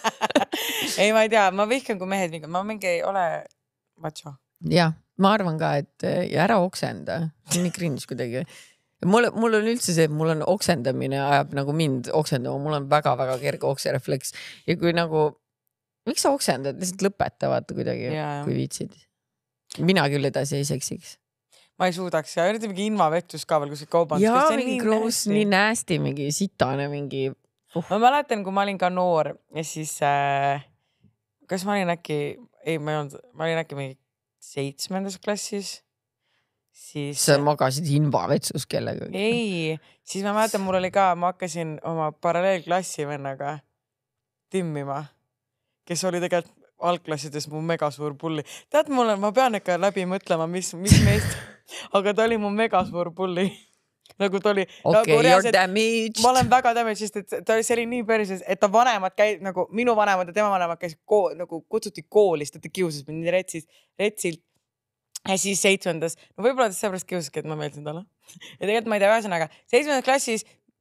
Ei, ma ei tea, ma vihkan, kui mehed vingad. Ma mingi ei ole macho. Jah, ma arvan ka, et ära oksenda. See on nii cringe kuidagi. Mul, mul on üldse see, et mul on oksendamine ajab nagu mind oksendama. Mul on väga-väga kerge okserefleks. Ja kui nagu miks sa oksendad? Lihtsalt lõpeta vaata kuidagi, ja, kui viitsid. Mina küll edasi ei seksiks. Ma ei suudaks ja ürita mingi Invavetsus ka veel, kus see kaubandus. Jaa, mingi Kroos, nii näästi, mingi sitane, mingi... Uh. Ma mäletan, kui ma olin ka noor ja siis... Äh, kas ma olin äkki... Ei, ma, ei olnud, ma olin äkki mingi seitsmendas klassis. Siis... Sa magasid Invavetsus kellega? Ei, siis ma mäletan, mul oli ka... Ma hakkasin oma paralleelklassi vennaga timmima. Kes oli tegelikult algklassides mu megasuur pulli. Tead, mulle, ma pean ikka läbi mõtlema, mis, mis meist, aga ta oli mu megasuur pulli. Nagu ta oli... Okay, nagu you're damaged. Ma olen väga damaged, sest et ta oli, see oli nii pärises, et ta vanemad käid, nagu minu vanemad ja tema vanemad käis kool, nagu kutsuti koolist, et ta kiusas mind retsis, retsilt. Ja siis seitsmendas, no võib-olla ta seepärast kiusaski, et ma meeldisin talle. Ja tegelikult ma ei tea, ühesõnaga, seitsmendas klassis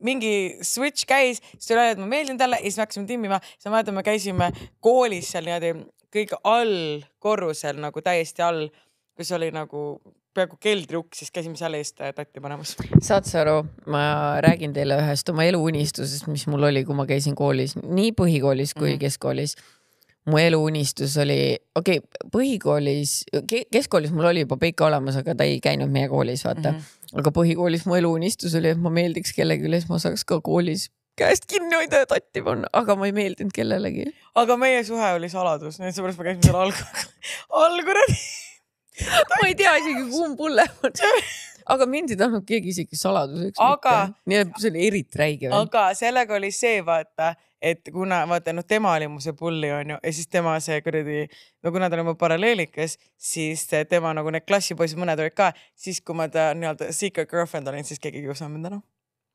mingi switch käis, siis tuli öelda, et ma meeldin talle ja siis me hakkasime timmima. Siis ma mäletan, me käisime koolis seal niimoodi kõik all korrusel nagu täiesti all, kus oli nagu peaaegu keldriuk, siis käisime seal eest tatti panemas. Saad sa aru, ma räägin teile ühest oma eluunistusest, mis mul oli, kui ma käisin koolis, nii põhikoolis kui mm-hmm. keskkoolis. Mu eluunistus oli, okei, okay, põhikoolis, keskkoolis mul oli juba peika olemas, aga ta ei käinud meie koolis, vaata. Mm-hmm. Aga põhikoolis mu eluunistus oli, et ma meeldiks kellegi üles, ma saaks ka koolis käest kinni hoida ja tatti panna, aga ma ei meeldinud kellelegi. Aga meie suhe oli saladus, nii et seepärast ma käisime seal algu. Alguredi. Ma ei tea isegi kuum pulle. Aga mind ei tahtnud keegi isegi saladuseks aga, mitte. Nii et see oli eriti räige. Aga sellega oli see, vaata, et kuna vaata, no tema oli mu see pulli on ju ja siis tema see kuradi, no kuna ta oli mu paralleelikas, siis tema nagu need klassipoisid mõned olid ka, siis kui ma ta nii-öelda secret girlfriend olin, siis keegi kiusam mind tänu.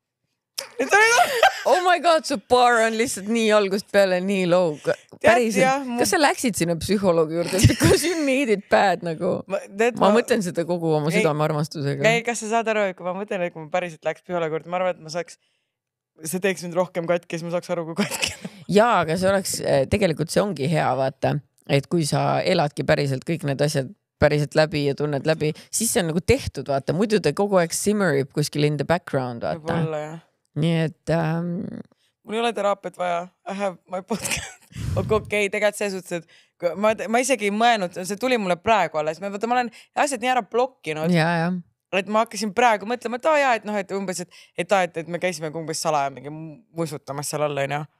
Oh my god, su bar on lihtsalt nii algust peale nii low. Päriselt, mu... kas sa läksid sinna psühholoogi juurde? Because you need it bad nagu. Ma, ma, ma mõtlen seda kogu oma südame armastusega. Ei, kas sa saad aru, et kui ma mõtlen, et kui ma päriselt läks psühholoogi juurde, ma arvan, et ma saaks, see teeks mind rohkem katki, siis ma saaks aru, kui katki. Jaa, aga see oleks, tegelikult see ongi hea, vaata, et kui sa eladki päriselt kõik need asjad päriselt läbi ja tunned läbi, siis see on nagu tehtud, vaata, muidu ta kogu aeg simmerib kuskil in the background, vaata. Võib-olla, jah. Nii et ähm... mul ei ole teraapiat vaja. I have my podcast. Okei, okay, tegelikult see suhtes, et ma, ma isegi ei mõelnud, see tuli mulle praegu alles. Ma, vaata, ma olen asjad nii ära blokkinud, ja, ja. Et ma hakkasin praegu mõtlema, et aa jaa, et noh, et umbes, et, et, et, et me käisime umbes salaja mingi musutamas seal alla, on ju.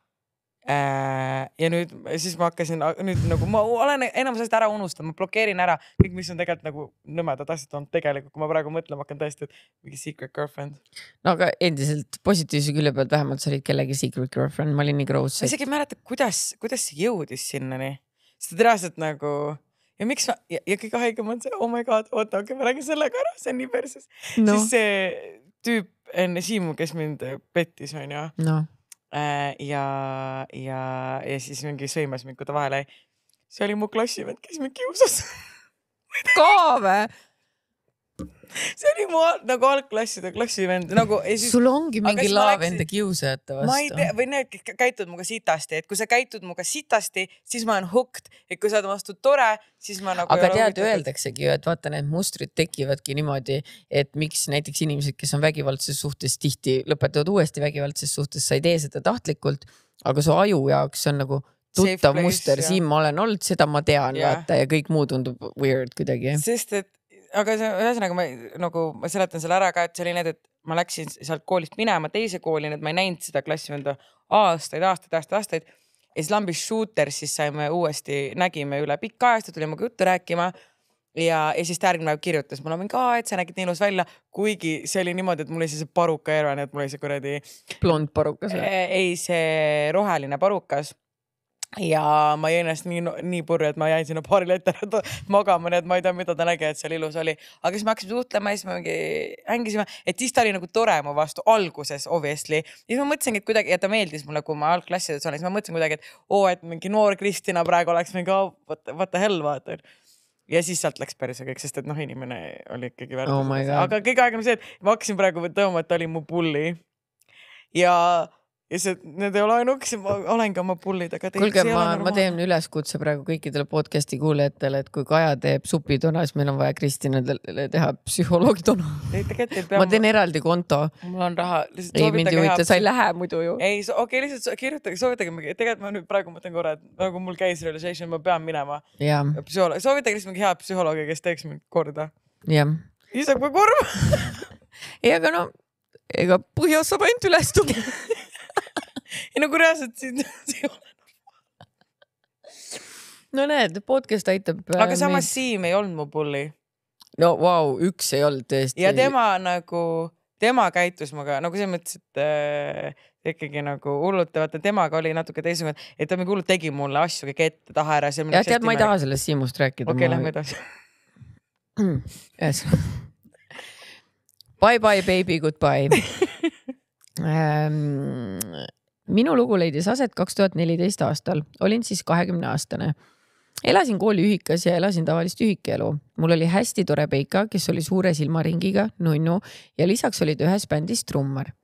Ja nüüd siis ma hakkasin, nüüd nagu ma olen enamus asjad ära unustanud, ma blokeerin ära kõik, mis on tegelikult nagu nõmedad asjad on tegelikult, kui ma praegu mõtlema hakkan tõesti, et mingi secret girlfriend. No aga endiselt positiivse külje pealt vähemalt sa olid kellegi secret girlfriend, ma olin nii gross. Ma isegi ei mäleta, kuidas, kuidas see jõudis sinnani. Seda teadselt nagu, ja miks ma, ja, ja kõige haigem on see, oh my god, oota, okei, ma räägin sellega ära, see on nii perses. No. Siis see tüüp enne Siimu, kes mind pettis, on ju. No. Ja, ja, ja siis mingi sõimas mind, kui ta vahele ei. See oli mu klassivend, kes mind kiusas. Kaave! See oli mu nagu algklasside klassivend. Nagu, siis, sul ongi mingi laavende kiusajate vastu. Ma ei tea, või need käitud muga sitasti, et kui sa käitud muga sitasti, siis ma olen hooked, et kui sa oled vastu tore, siis ma nagu... Aga tead, öeldaksegi ju, et vaata, need mustrid tekivadki niimoodi, et miks näiteks inimesed, kes on vägivaldses suhtes tihti lõpetavad uuesti vägivaldses suhtes, sa ei tee seda tahtlikult, aga su aju jaoks on nagu tuttav place, muster, ja. Siin ma olen olnud, seda ma tean, ja. Vaata, ja kõik muu tundub weird kuidagi. Sest, et aga see, ühesõnaga ma, nagu, ma seletan selle ära ka, et see oli need, et ma läksin sealt koolist minema teise kooli, et ma ei näinud seda klassivenda aastaid, aastaid, aastaid, aastaid. Ja siis lambis shooter, siis saime uuesti, nägime üle pikka ajast, tuli muga juttu rääkima ja, ja siis ta järgmine päev kirjutas. Mul on mingi, aa, et sa nägid nii ilus välja, kuigi see oli niimoodi, et mul oli see paruka järvane, et mul oli see kuradi... Blond parukas. Ei, see roheline parukas. Ja ma jäin ennast nii, nii purri, et ma jäin sinna paarile ette magama, nii et ma ei tea, mida ta nägi, et seal ilus oli. Aga siis me hakkasime suhtlema ja siis me mingi hängisime, et siis ta oli nagu tore mu vastu alguses, obviously. Ja siis ma mõtlesingi, et kuidagi, ja ta meeldis mulle, kui ma algklassides olin, siis ma mõtlesin kuidagi, et oo, et mingi noor Kristina praegu oleks mingi, oh, what, what the hell, vaata. Ja siis sealt läks päris kõik, sest et noh, inimene oli ikkagi väärtus. Oh aga kõik aeg on see, et ma hakkasin praegu tõoma, et ta oli mu pulli. Ja... Ja see, need ei ole ainuks, ma olen ka oma pullidega. Kuulge, ma, ma teen üleskutse praegu kõikidele podcasti kuulejatele, et kui Kaja teeb supitona, siis meil on vaja Kristinale teha psühholoogitona. Ma teen eraldi konto. Mul on raha. Ei, mind juhita, sa ei lähe muidu ju. Ei, okei, okay, lihtsalt kirjutage, soovitage. Tegelikult ma nüüd praegu mõtlen korra, et nagu mul käis realization, ma pean minema. Ja. Soovitage lihtsalt mingi head psühholoogi, kes teeks mind korda. Jah. Isak, kui kurb. Ei, aga no, ega põhjas saab ainult üles tulla. Ja nagu reaalselt siin see ei ole. No näed, podcast aitab. Aga samas meid... Siim ei olnud mu pulli. No vau, wow, üks ei olnud tõesti. Ja tema nagu, tema käitus muga, nagu see mõttes, et äh, ikkagi nagu hullutavalt, temaga oli natuke teisega, et ta mingi hullult tegi mulle asju kõik ette taha ära. Ja tead, ma ei taha sellest Siimust rääkida. Okei, okay, lähme edasi. Yes. Bye bye baby, goodbye. ähm, Minu lugu leidis aset kaks tuhat neliteist aastal. Olin siis kahekümne aastane. Elasin kooli ühikas ja elasin tavalist ühikeelu. Mul oli hästi tore peika, kes oli suure silmaringiga, nunnu ja lisaks olid ühes bändis trummar.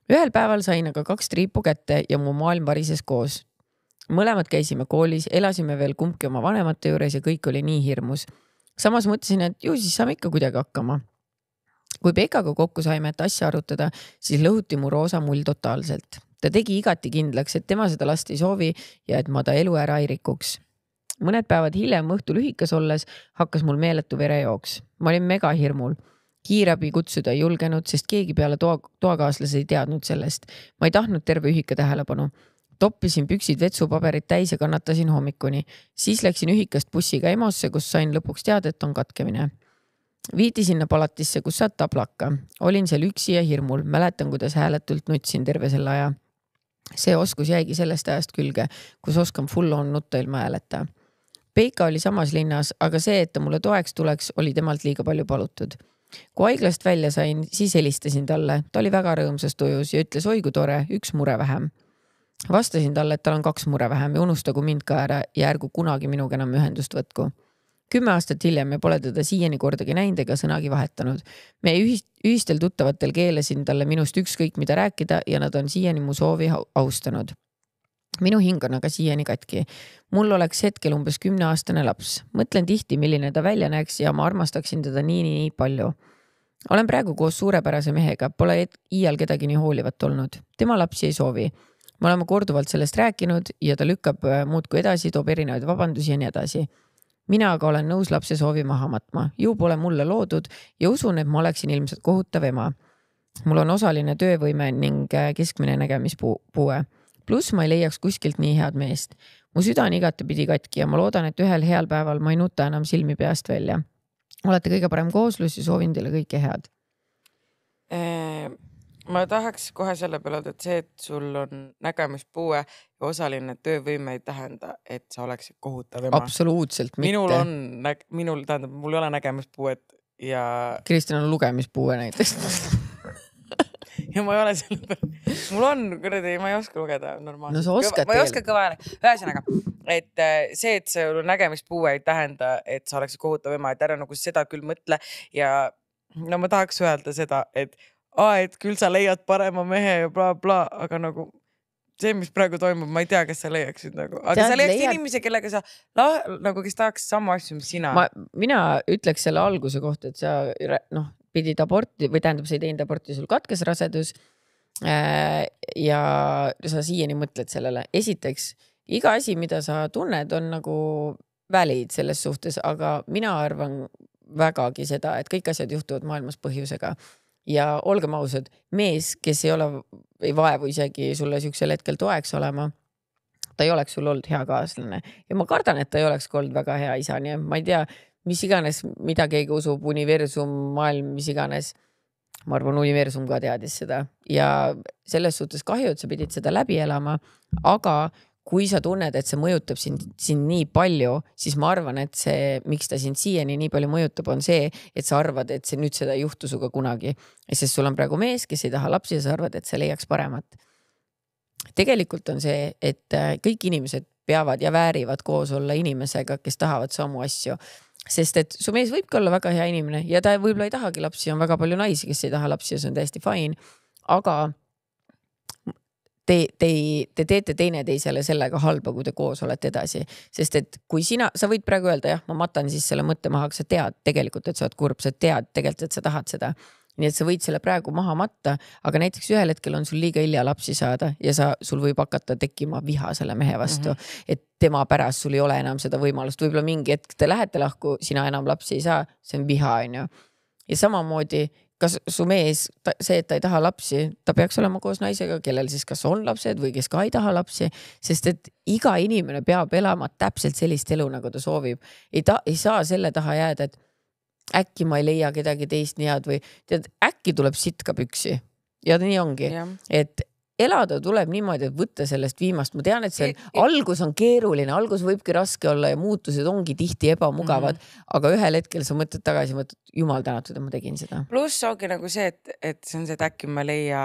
ühel päeval sain aga kaks triipu kätte ja mu maailm varises koos. Mõlemad käisime koolis, elasime veel kumbki oma vanemate juures ja kõik oli nii hirmus. Samas mõtlesin, et ju siis saame ikka kuidagi hakkama. Kui Peikaga kokku saime, et asja arutada, siis lõhuti mu roosa mull totaalselt. Ta tegi igati kindlaks, et tema seda last ei soovi ja et ma ta elu ära ei rikuks. Mõned päevad hiljem õhtul ühikas olles hakkas mul meeletu verejooks. Ma olin mega hirmul. Kiirabi kutsuda ei julgenud, sest keegi peale toa, toakaaslase ei teadnud sellest. Ma ei tahtnud terve ühika tähelepanu. Toppisin püksid vetsupaberit täis ja kannatasin hommikuni. Siis läksin ühikast bussiga Emosse, kus sain lõpuks teada, et on katkemine. Viiti sinna palatisse, kus saad tablaka. Olin seal üksi ja hirmul. Mäletan, kuidas hääletult nutsin terve selle aja. See oskus jäigi sellest ajast külge, kus oskan full on nutta ilma hääleta. Peika oli samas linnas, aga see, et ta mulle toeks tuleks, oli temalt liiga palju palutud. Kui haiglast välja sain, siis helistasin talle. Ta oli väga rõõmsas tujus ja ütles, oi kui tore, üks mure vähem. Vastasin talle, et tal on kaks mure vähem ja unustagu mind ka ära ja ärgu kunagi minuga enam ühendust võtku. Kümme aastat hiljem me pole teda siiani kordagi näinud ega sõnagi vahetanud. Me ühistel tuttavatel keelesin talle minust ükskõik mida rääkida ja nad on siiani mu soovi austanud. Minu hing on aga siiani katki. Mul oleks hetkel umbes kümneaastane laps. Mõtlen tihti, milline ta välja näeks ja ma armastaksin teda nii, nii, nii palju. Olen praegu koos suurepärase mehega, pole iial kedagi nii hoolivat olnud. Tema lapsi ei soovi. Me oleme korduvalt sellest rääkinud ja ta lükkab muudku edasi, toob erinevaid vabandusi ja nii edasi. Mina aga olen nõus lapse soovi maha matma. Ju pole mulle loodud ja usun, et ma oleksin ilmselt kohutav ema. Mul on osaline töövõime ning keskmine nägemispuue. Pluss ma ei leiaks kuskilt nii head meest. Mu süda on igatepidi katki ja ma loodan, et ühel heal päeval ma ei nuta enam silmi peast välja. Olete kõige parem kooslus ja soovin teile kõike head. Ma tahaks kohe selle peale, et see, et sul on nägemispuue ja osaline töövõime ei tähenda, et sa oleksid kohutav ema. Absoluutselt mitte. Minul on, minul tähendab, mul ei ole nägemispuuet ja... Kristina on lugemispuue näiteks. ja ma ei ole selle peale. Mul on, kuradi, ma ei oska lugeda normaalselt. No sa oskad ma ei oska kõva ääne. Ühesõnaga, et see, et sul nägemispuue ei tähenda, et sa oleksid kohutav ema, et ära nagu seda küll mõtle ja no ma tahaks öelda seda, et Aa, et küll sa leiad parema mehe ja bla bla, aga nagu see, mis praegu toimub, ma ei tea, kes sa leiaksid nagu. Aga Tead, sa leiaksid leiad... inimese, kellega sa la, nagu, kes tahaks samu asju, mis sina. Ma, mina ütleks selle alguse kohta, et sa noh, pidid aborti või tähendab, sa ei teinud aborti, sul katkes rasedus äh, ja sa siiani mõtled sellele. Esiteks, iga asi, mida sa tunned, on nagu välid selles suhtes, aga mina arvan vägagi seda, et kõik asjad juhtuvad maailmas põhjusega. Ja olgem ausad, mees, kes ei ole, ei vaevu isegi sulle siuksel hetkel toeks olema, ta ei oleks sul olnud hea kaaslane. Ja ma kardan, et ta ei oleks olnud väga hea isa, nii ma ei tea, mis iganes, mida keegi usub, universum, maailm, mis iganes. Ma arvan, universum ka teadis seda. Ja selles suhtes kahju, et sa pidid seda läbi elama, aga kui sa tunned, et see mõjutab sind, sind nii palju, siis ma arvan, et see, miks ta sind siiani nii palju mõjutab, on see, et sa arvad, et see nüüd seda ei juhtu suga kunagi. Sest sul on praegu mees, kes ei taha lapsi ja sa arvad, et see leiaks paremat. Tegelikult on see, et kõik inimesed peavad ja väärivad koos olla inimesega, kes tahavad samu asju. Sest et su mees võibki olla väga hea inimene ja ta võib-olla ei tahagi lapsi, on väga palju naisi, kes ei taha lapsi ja see on täiesti fine, aga Te, te, te teete teine teisele sellega halba, kui te koos olete edasi. Sest et kui sina, sa võid praegu öelda, jah, ma matan siis selle mõtte maha, aga sa tead tegelikult, et sa oled kurb, sa tead tegelikult, et sa tahad seda. Nii et sa võid selle praegu maha matta, aga näiteks ühel hetkel on sul liiga hilja lapsi saada ja sa, sul võib hakata tekkima viha selle mehe vastu, mm-hmm. et tema pärast sul ei ole enam seda võimalust. Võib-olla mingi hetk te lähete lahku, sina enam lapsi ei saa, see on viha, on ju. Ja samamoodi kas su mees, ta, see, et ta ei taha lapsi, ta peaks olema koos naisega, kellel siis kas on lapsed või kes ka ei taha lapsi, sest et iga inimene peab elama täpselt sellist elu, nagu ta soovib. Ei, ta, ei saa selle taha jääda, et äkki ma ei leia kedagi teist nii head või tead, äkki tuleb sitka püksi. Ja nii ongi, ja. Et elada tuleb niimoodi, et võtta sellest viimast. Ma tean, et see algus on keeruline, algus võibki raske olla ja muutused ongi tihti ebamugavad, mm-hmm. aga ühel hetkel sa mõtled tagasi, mõtled jumal tänatud, et ma tegin seda. Pluss ongi nagu see, et, et see on see, et äkki ma leia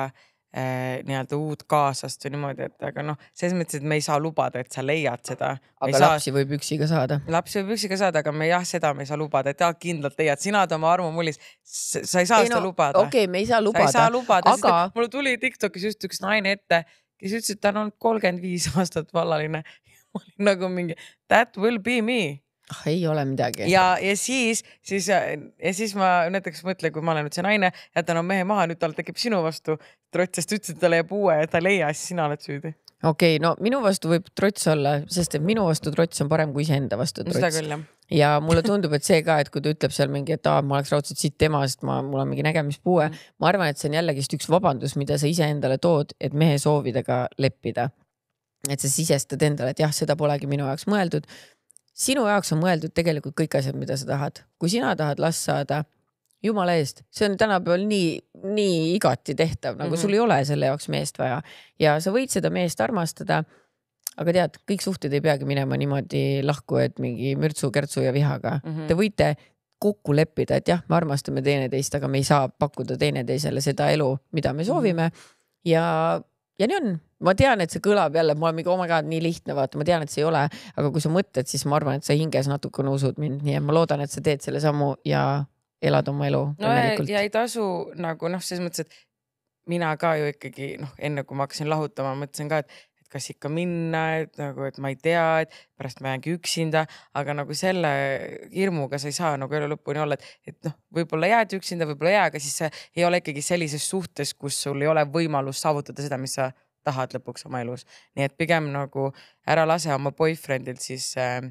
äh, nii-öelda uut kaasast või niimoodi, et aga noh, selles mõttes, et me ei saa lubada, et sa leiad seda. Aga saa... lapsi võib üksiga saada. Lapsi võib üksiga saada, aga me jah, seda me ei saa lubada, et jah, kindlalt leiad. Sina oled oma armu mullis, sa ei saa ei, seda no, lubada. Okei, okay, me ei saa lubada. Sa ei saa lubada, aga... sest mulle tuli TikTokis just üks naine ette, kes ütles, et ta on olnud kolmkümmend viis aastat vallaline. Ma olin nagu mingi, that will be me. Oh, ei ole midagi. Ja, ja siis, siis, ja siis ma näiteks mõtlen, kui ma olen nüüd see naine, jätan on mehe maha, nüüd tal tekib sinu vastu trots, sest ütlesid, et ta leiab uue ja ta ei leia, siis sina oled süüdi. Okei, okay, no minu vastu võib trots olla, sest et minu vastu trots on parem kui iseenda vastu trots. Seda küll, jah. Ja mulle tundub, et see ka, et kui ta ütleb seal mingi, et aa, ma oleks raudselt siit tema, sest ma, mul on mingi nägemispuue. Mm. Ma arvan, et see on jällegist üks vabandus, mida sa ise endale tood, et mehe soovidega leppida. Et sa sisestad endale, et jah, seda polegi minu jaoks mõeldud. Sinu jaoks on mõeldud tegelikult kõik asjad, mida sa tahad. Kui sina tahad last saada, jumala eest, see on tänapäeval nii, nii igati tehtav, nagu mm-hmm. sul ei ole selle jaoks meest vaja. Ja sa võid seda meest armastada, aga tead, kõik suhted ei peagi minema niimoodi lahku, et mingi mürtsu, kertsu ja vihaga. Mm-hmm. Te võite kokku leppida, et jah, me armastame teineteist, aga me ei saa pakkuda teineteisele seda elu, mida me soovime. Mm-hmm. Ja Ja nii on. Ma tean, et see kõlab jälle, ma olen mingi, oh my god, nii lihtne, vaata, ma tean, et see ei ole, aga kui sa mõtled, siis ma arvan, et sa hinges natukene usud mind, nii et ma loodan, et sa teed selle sammu ja elad oma elu. No ja, ja ei tasu nagu noh, selles mõttes, et mina ka ju ikkagi, noh, enne kui ma hakkasin lahutama, mõtlesin ka, et, et kas ikka minna, et nagu, et ma ei tea, et pärast ma jäängi üksinda, aga nagu selle hirmuga sa ei saa nagu elu lõpuni olla, et, et noh, võib-olla jääd üksinda, võib-olla jää, aga siis ei ole ikkagi sellises suhtes, kus sul ei ole võimalus saavutada seda, mis sa tahad lõpuks oma elus. Nii et pigem nagu ära lase oma boyfriendilt siis äh,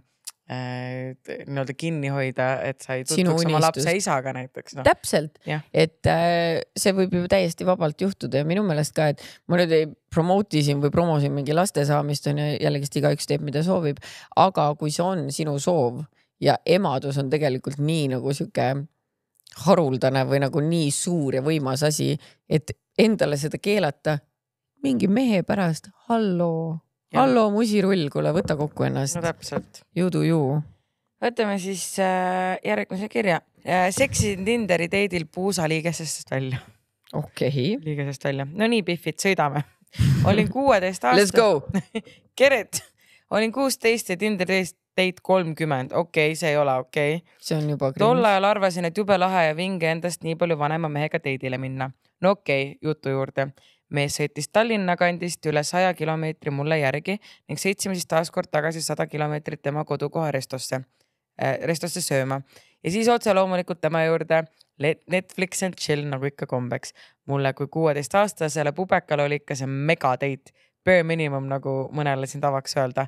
äh, nii-öelda kinni hoida, et sa ei tutvuks oma lapse isaga näiteks. No. Täpselt, ja. Et äh, see võib ju täiesti vabalt juhtuda ja minu meelest ka, et ma nüüd ei promotisin või promosin mingi laste saamist on ja jällegist iga üks teeb, mida soovib, aga kui see on sinu soov ja emadus on tegelikult nii nagu siuke haruldane või nagu nii suur ja võimas asi, et endale seda keelata mingi mehe pärast, halloo, halloo musirull, kuule, võta kokku ennast. No täpselt. Judu juu. Võtame siis äh, järgmise kirja. Äh, seksin Tinderi teidil puusa liigesest välja. Okei. Okay. Liigesest välja. No nii, Biffid, sõidame. Olin kuueteist aasta. Let's go. Keret. Olin kuusteist ja Tinderi teid kolmkümmend. Okei, okay, see ei ole okei. Okay. See on juba krimis. Tol ajal arvasin, et jube lahe ja vinge endast nii palju vanema mehega teidile minna. No okei, okay, jutu juurde. Mees sõitis Tallinna kandist üle saja kilomeetri mulle järgi ning sõitsime siis taas kord tagasi sada kilomeetrit tema kodukoha restosse, äh, restosse sööma. Ja siis otse loomulikult tema juurde Netflix and chill nagu ikka kombeks. Mulle kui kuueteist aastasele pubekale oli ikka see megadate, bare minimum nagu mõnele siin tavaks öelda.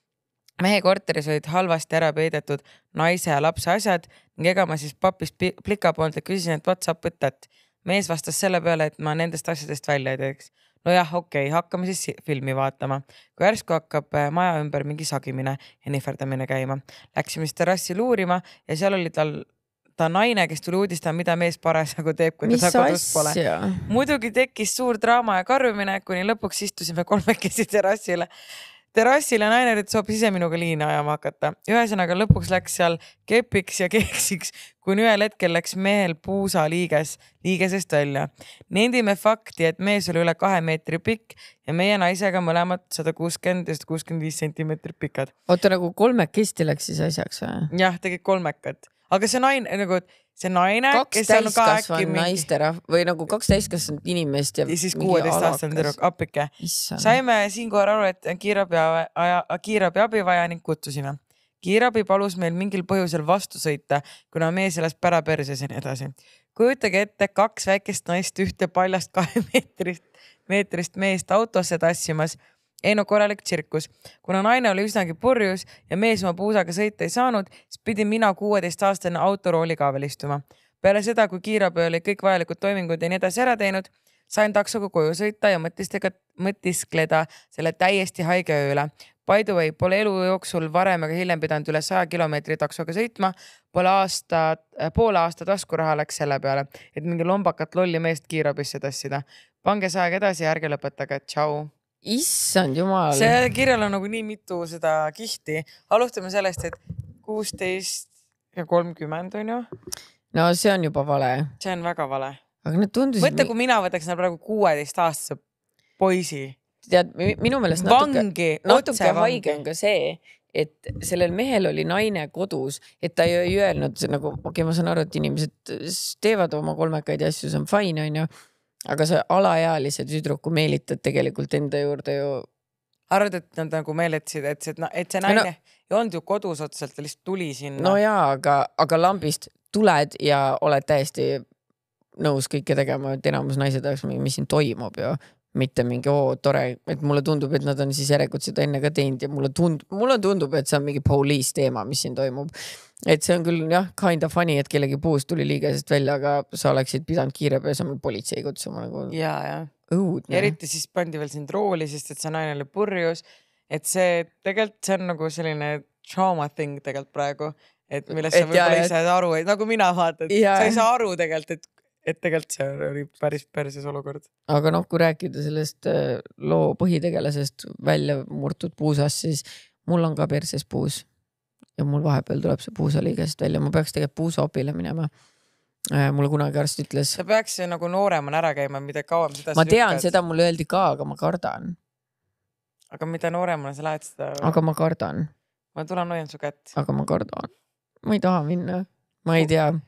Mehe korteris olid halvasti ära peidetud naise ja lapse asjad ning ega ma siis papist plika poolt ja küsisin, et what's up with that? Mees vastas selle peale, et ma nendest asjadest välja ei teeks. No jah, okei, okay, hakkame siis filmi vaatama. Kui ärsku hakkab maja ümber mingi sagimine ja nihverdamine käima. Läksime siis terrassi luurima ja seal oli tal ta naine, kes tuli uudistama, mida mees parasjagu teeb, kui ta kodus pole. Muidugi tekkis suur draama ja karvimine, kuni lõpuks istusime kolmekesi terrassile. Terrassile naine nüüd soop ise minuga liina ajama hakata. Ühesõnaga lõpuks läks seal kepiks ja keksiks, kuni ühel hetkel läks mehel puusa liiges, liigesest välja. Nendime fakti, et mees oli üle kahe meetri pikk ja meie naisega mõlemad sada kuuskümmend ja sada kuuskümmend viis sentimeetrit pikad. Oota, nagu kolmekesti läks siis asjaks või? Jah, tegid kolmekat. Aga see naine, nagu see naine, kaks kes on ka äkki naisterav või nagu kaks täiskasvanud inimest ja, ja siis kuueteist aastane tüdruk, appike. Saime siinkohal aru, et kiirabi, kiirabi abi vaja ning kutsusime. Kiirabi palus meil mingil põhjusel vastu sõita, kuna mees elas pära perses ja nii edasi. Kujutage ette kaks väikest naist ühte paljast kahe meetrist, meetrist meest autosse tassimas. Ei no korralik tsirkus. Kuna naine oli üsnagi purjus ja mees oma puusaga sõita ei saanud, siis pidi mina kuueteist aastane autorooli ka veel istuma. Peale seda, kui kiirabi oli kõik vajalikud toimingud ja nii edasi ära teinud, sain taksoga koju sõita ja mõtiskleda selle täiesti haige ööle. By the way, pole elu jooksul varem ega hiljem pidanud üle saja kilomeetri taksoga sõitma, pole aasta, poole aasta taskuraha läks selle peale, et mingi lombakat lolli meest kiirabisse tassida. Pange saag edasi ja ärge lõpetage. Tšau. Issand jumal. See kirjal on nagu nii mitu seda kihti. Alustame sellest, et kuusteist ja kolmkümmend on ju. No see on juba vale. See on väga vale. Aga need tundusid... Mõtle, kui mina võtaks praegu kuueteist aastase poisi. Tead, minu meelest natuke, vangi, natuke haige on ka see, et sellel mehel oli naine kodus, et ta ei öelnud nagu, okei, okay, ma saan aru, et inimesed teevad oma kolmekaid ja asju, see on fine, on ju. Aga see alaealise tüdruku meelitad tegelikult enda juurde ju. Arvad, et nad nagu meeletsid, et see, et see naine no, ei olnud ju kodus otseselt, ta lihtsalt tuli sinna. No jaa, aga, aga lambist tuled ja oled täiesti nõus kõike tegema, et enamus naised oleks, mis siin toimub ju. Mitte mingi oo tore, et mulle tundub, et nad on siis järelikult seda enne ka teinud ja mulle tundub, mulle tundub, et see on mingi police teema, mis siin toimub. Et see on küll jah, kind of funny, et kellegi puust tuli liigesest välja, aga sa oleksid pidanud kiire peasamil politsei kutsuma nagu ja, ja. õudne. Ja eriti siis pandi veel sind rooli, sest et see naine oli purjus, et see tegelikult see on nagu selline trauma thing tegelikult praegu, et millest sa võib-olla ei saa aru, et nagu mina vaatad, sa ei saa aru tegelikult, et et tegelikult see oli päris perses olukord. Aga noh, kui rääkida sellest loo põhitegelasest välja murtud puusast, siis mul on ka perses puus ja mul vahepeal tuleb see puusaliigesest välja. Ma peaks tegelikult puusaopile minema. Mulle kunagi arst ütles. Sa peaks nagu nooremana ära käima, mida kauem seda ma tean, lükkad. Seda mulle öeldi ka, aga ma kardan. Aga mida nooremana sa lähed seda? Aga ma kardan. Ma tulen hoian su kätt. Aga ma kardan. Ma ei taha minna. Ma ei tea.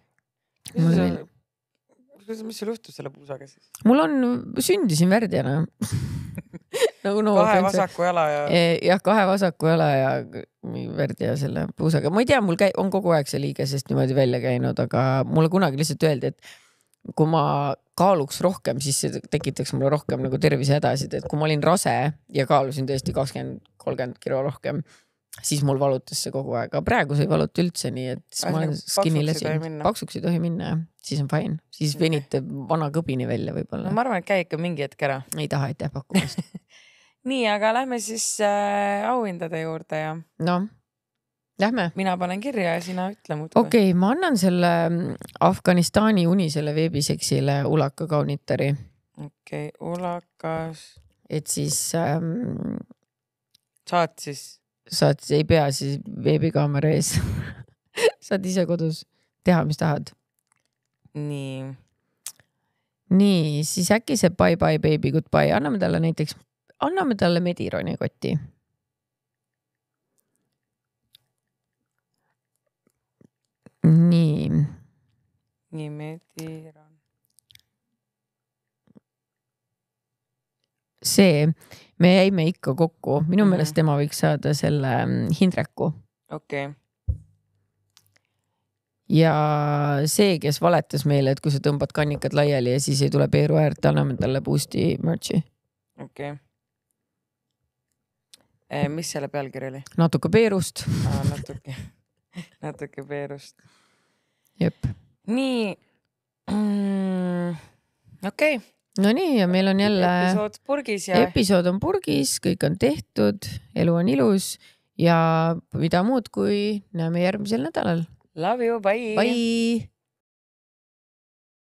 Mis sul juhtus selle puusaga siis? Mul on, sündisin värdjana. nagu no, kahe vasaku jala ja... Jah, kahe vasaku jala ja värdja selle puusaga. Ma ei tea, mul käi, on kogu aeg see liigesest niimoodi välja käinud, aga mulle kunagi lihtsalt öeldi, et kui ma kaaluks rohkem, siis see tekitaks mulle rohkem nagu tervise hädasid, et kui ma olin rase ja kaalusin tõesti kakskümmend kolmkümmend kilo rohkem, siis mul valutas see kogu aeg. Aga praegu see ei valuta üldse nii, et ma olen skinny lesin. Paksuks ei tohi minna, siis on fine. Siis venite vana kõbini välja võib-olla. No ma arvan, et käi ikka mingi hetk ära. Ei taha, et jääb pakkumast. Nii, aga lähme siis äh, auhindade juurde ja... No, lähme. Mina panen kirja ja sina ütle muud. Okei, okay, ma annan selle Afganistani unisele veebiseksile Ulaka kaunitari. Okei, okay, Ulakas. Et siis... Ähm... Saad siis... Saad, ei pea siis veebikaamera ees. Saad ise kodus teha, mis tahad. Nii. Nii, siis äkki see bye bye baby goodbye. Anname talle näiteks, anname talle Medironi koti. Nii. Nii, Mediron. See, me jäime ikka kokku. Minu mm-hmm. meelest tema võiks saada selle Hindreku. Okei. Okay. Ja see, kes valetas meile, et kui sa tõmbad kannikad laiali ja siis ei tule Peeru äärt, anname talle Boosti merchi. Okei. Okay. E, mis selle pealkiri oli? Natuke Peerust. Aa, natuke. Natuke Peerust. Jep. Nii. Mm, okei. Okay. No nii, ja meil on jälle episood purgis ja episood on purgis, kõik on tehtud, elu on ilus ja mida muud kui näeme järgmisel nädalal. Love you, bye! Bye!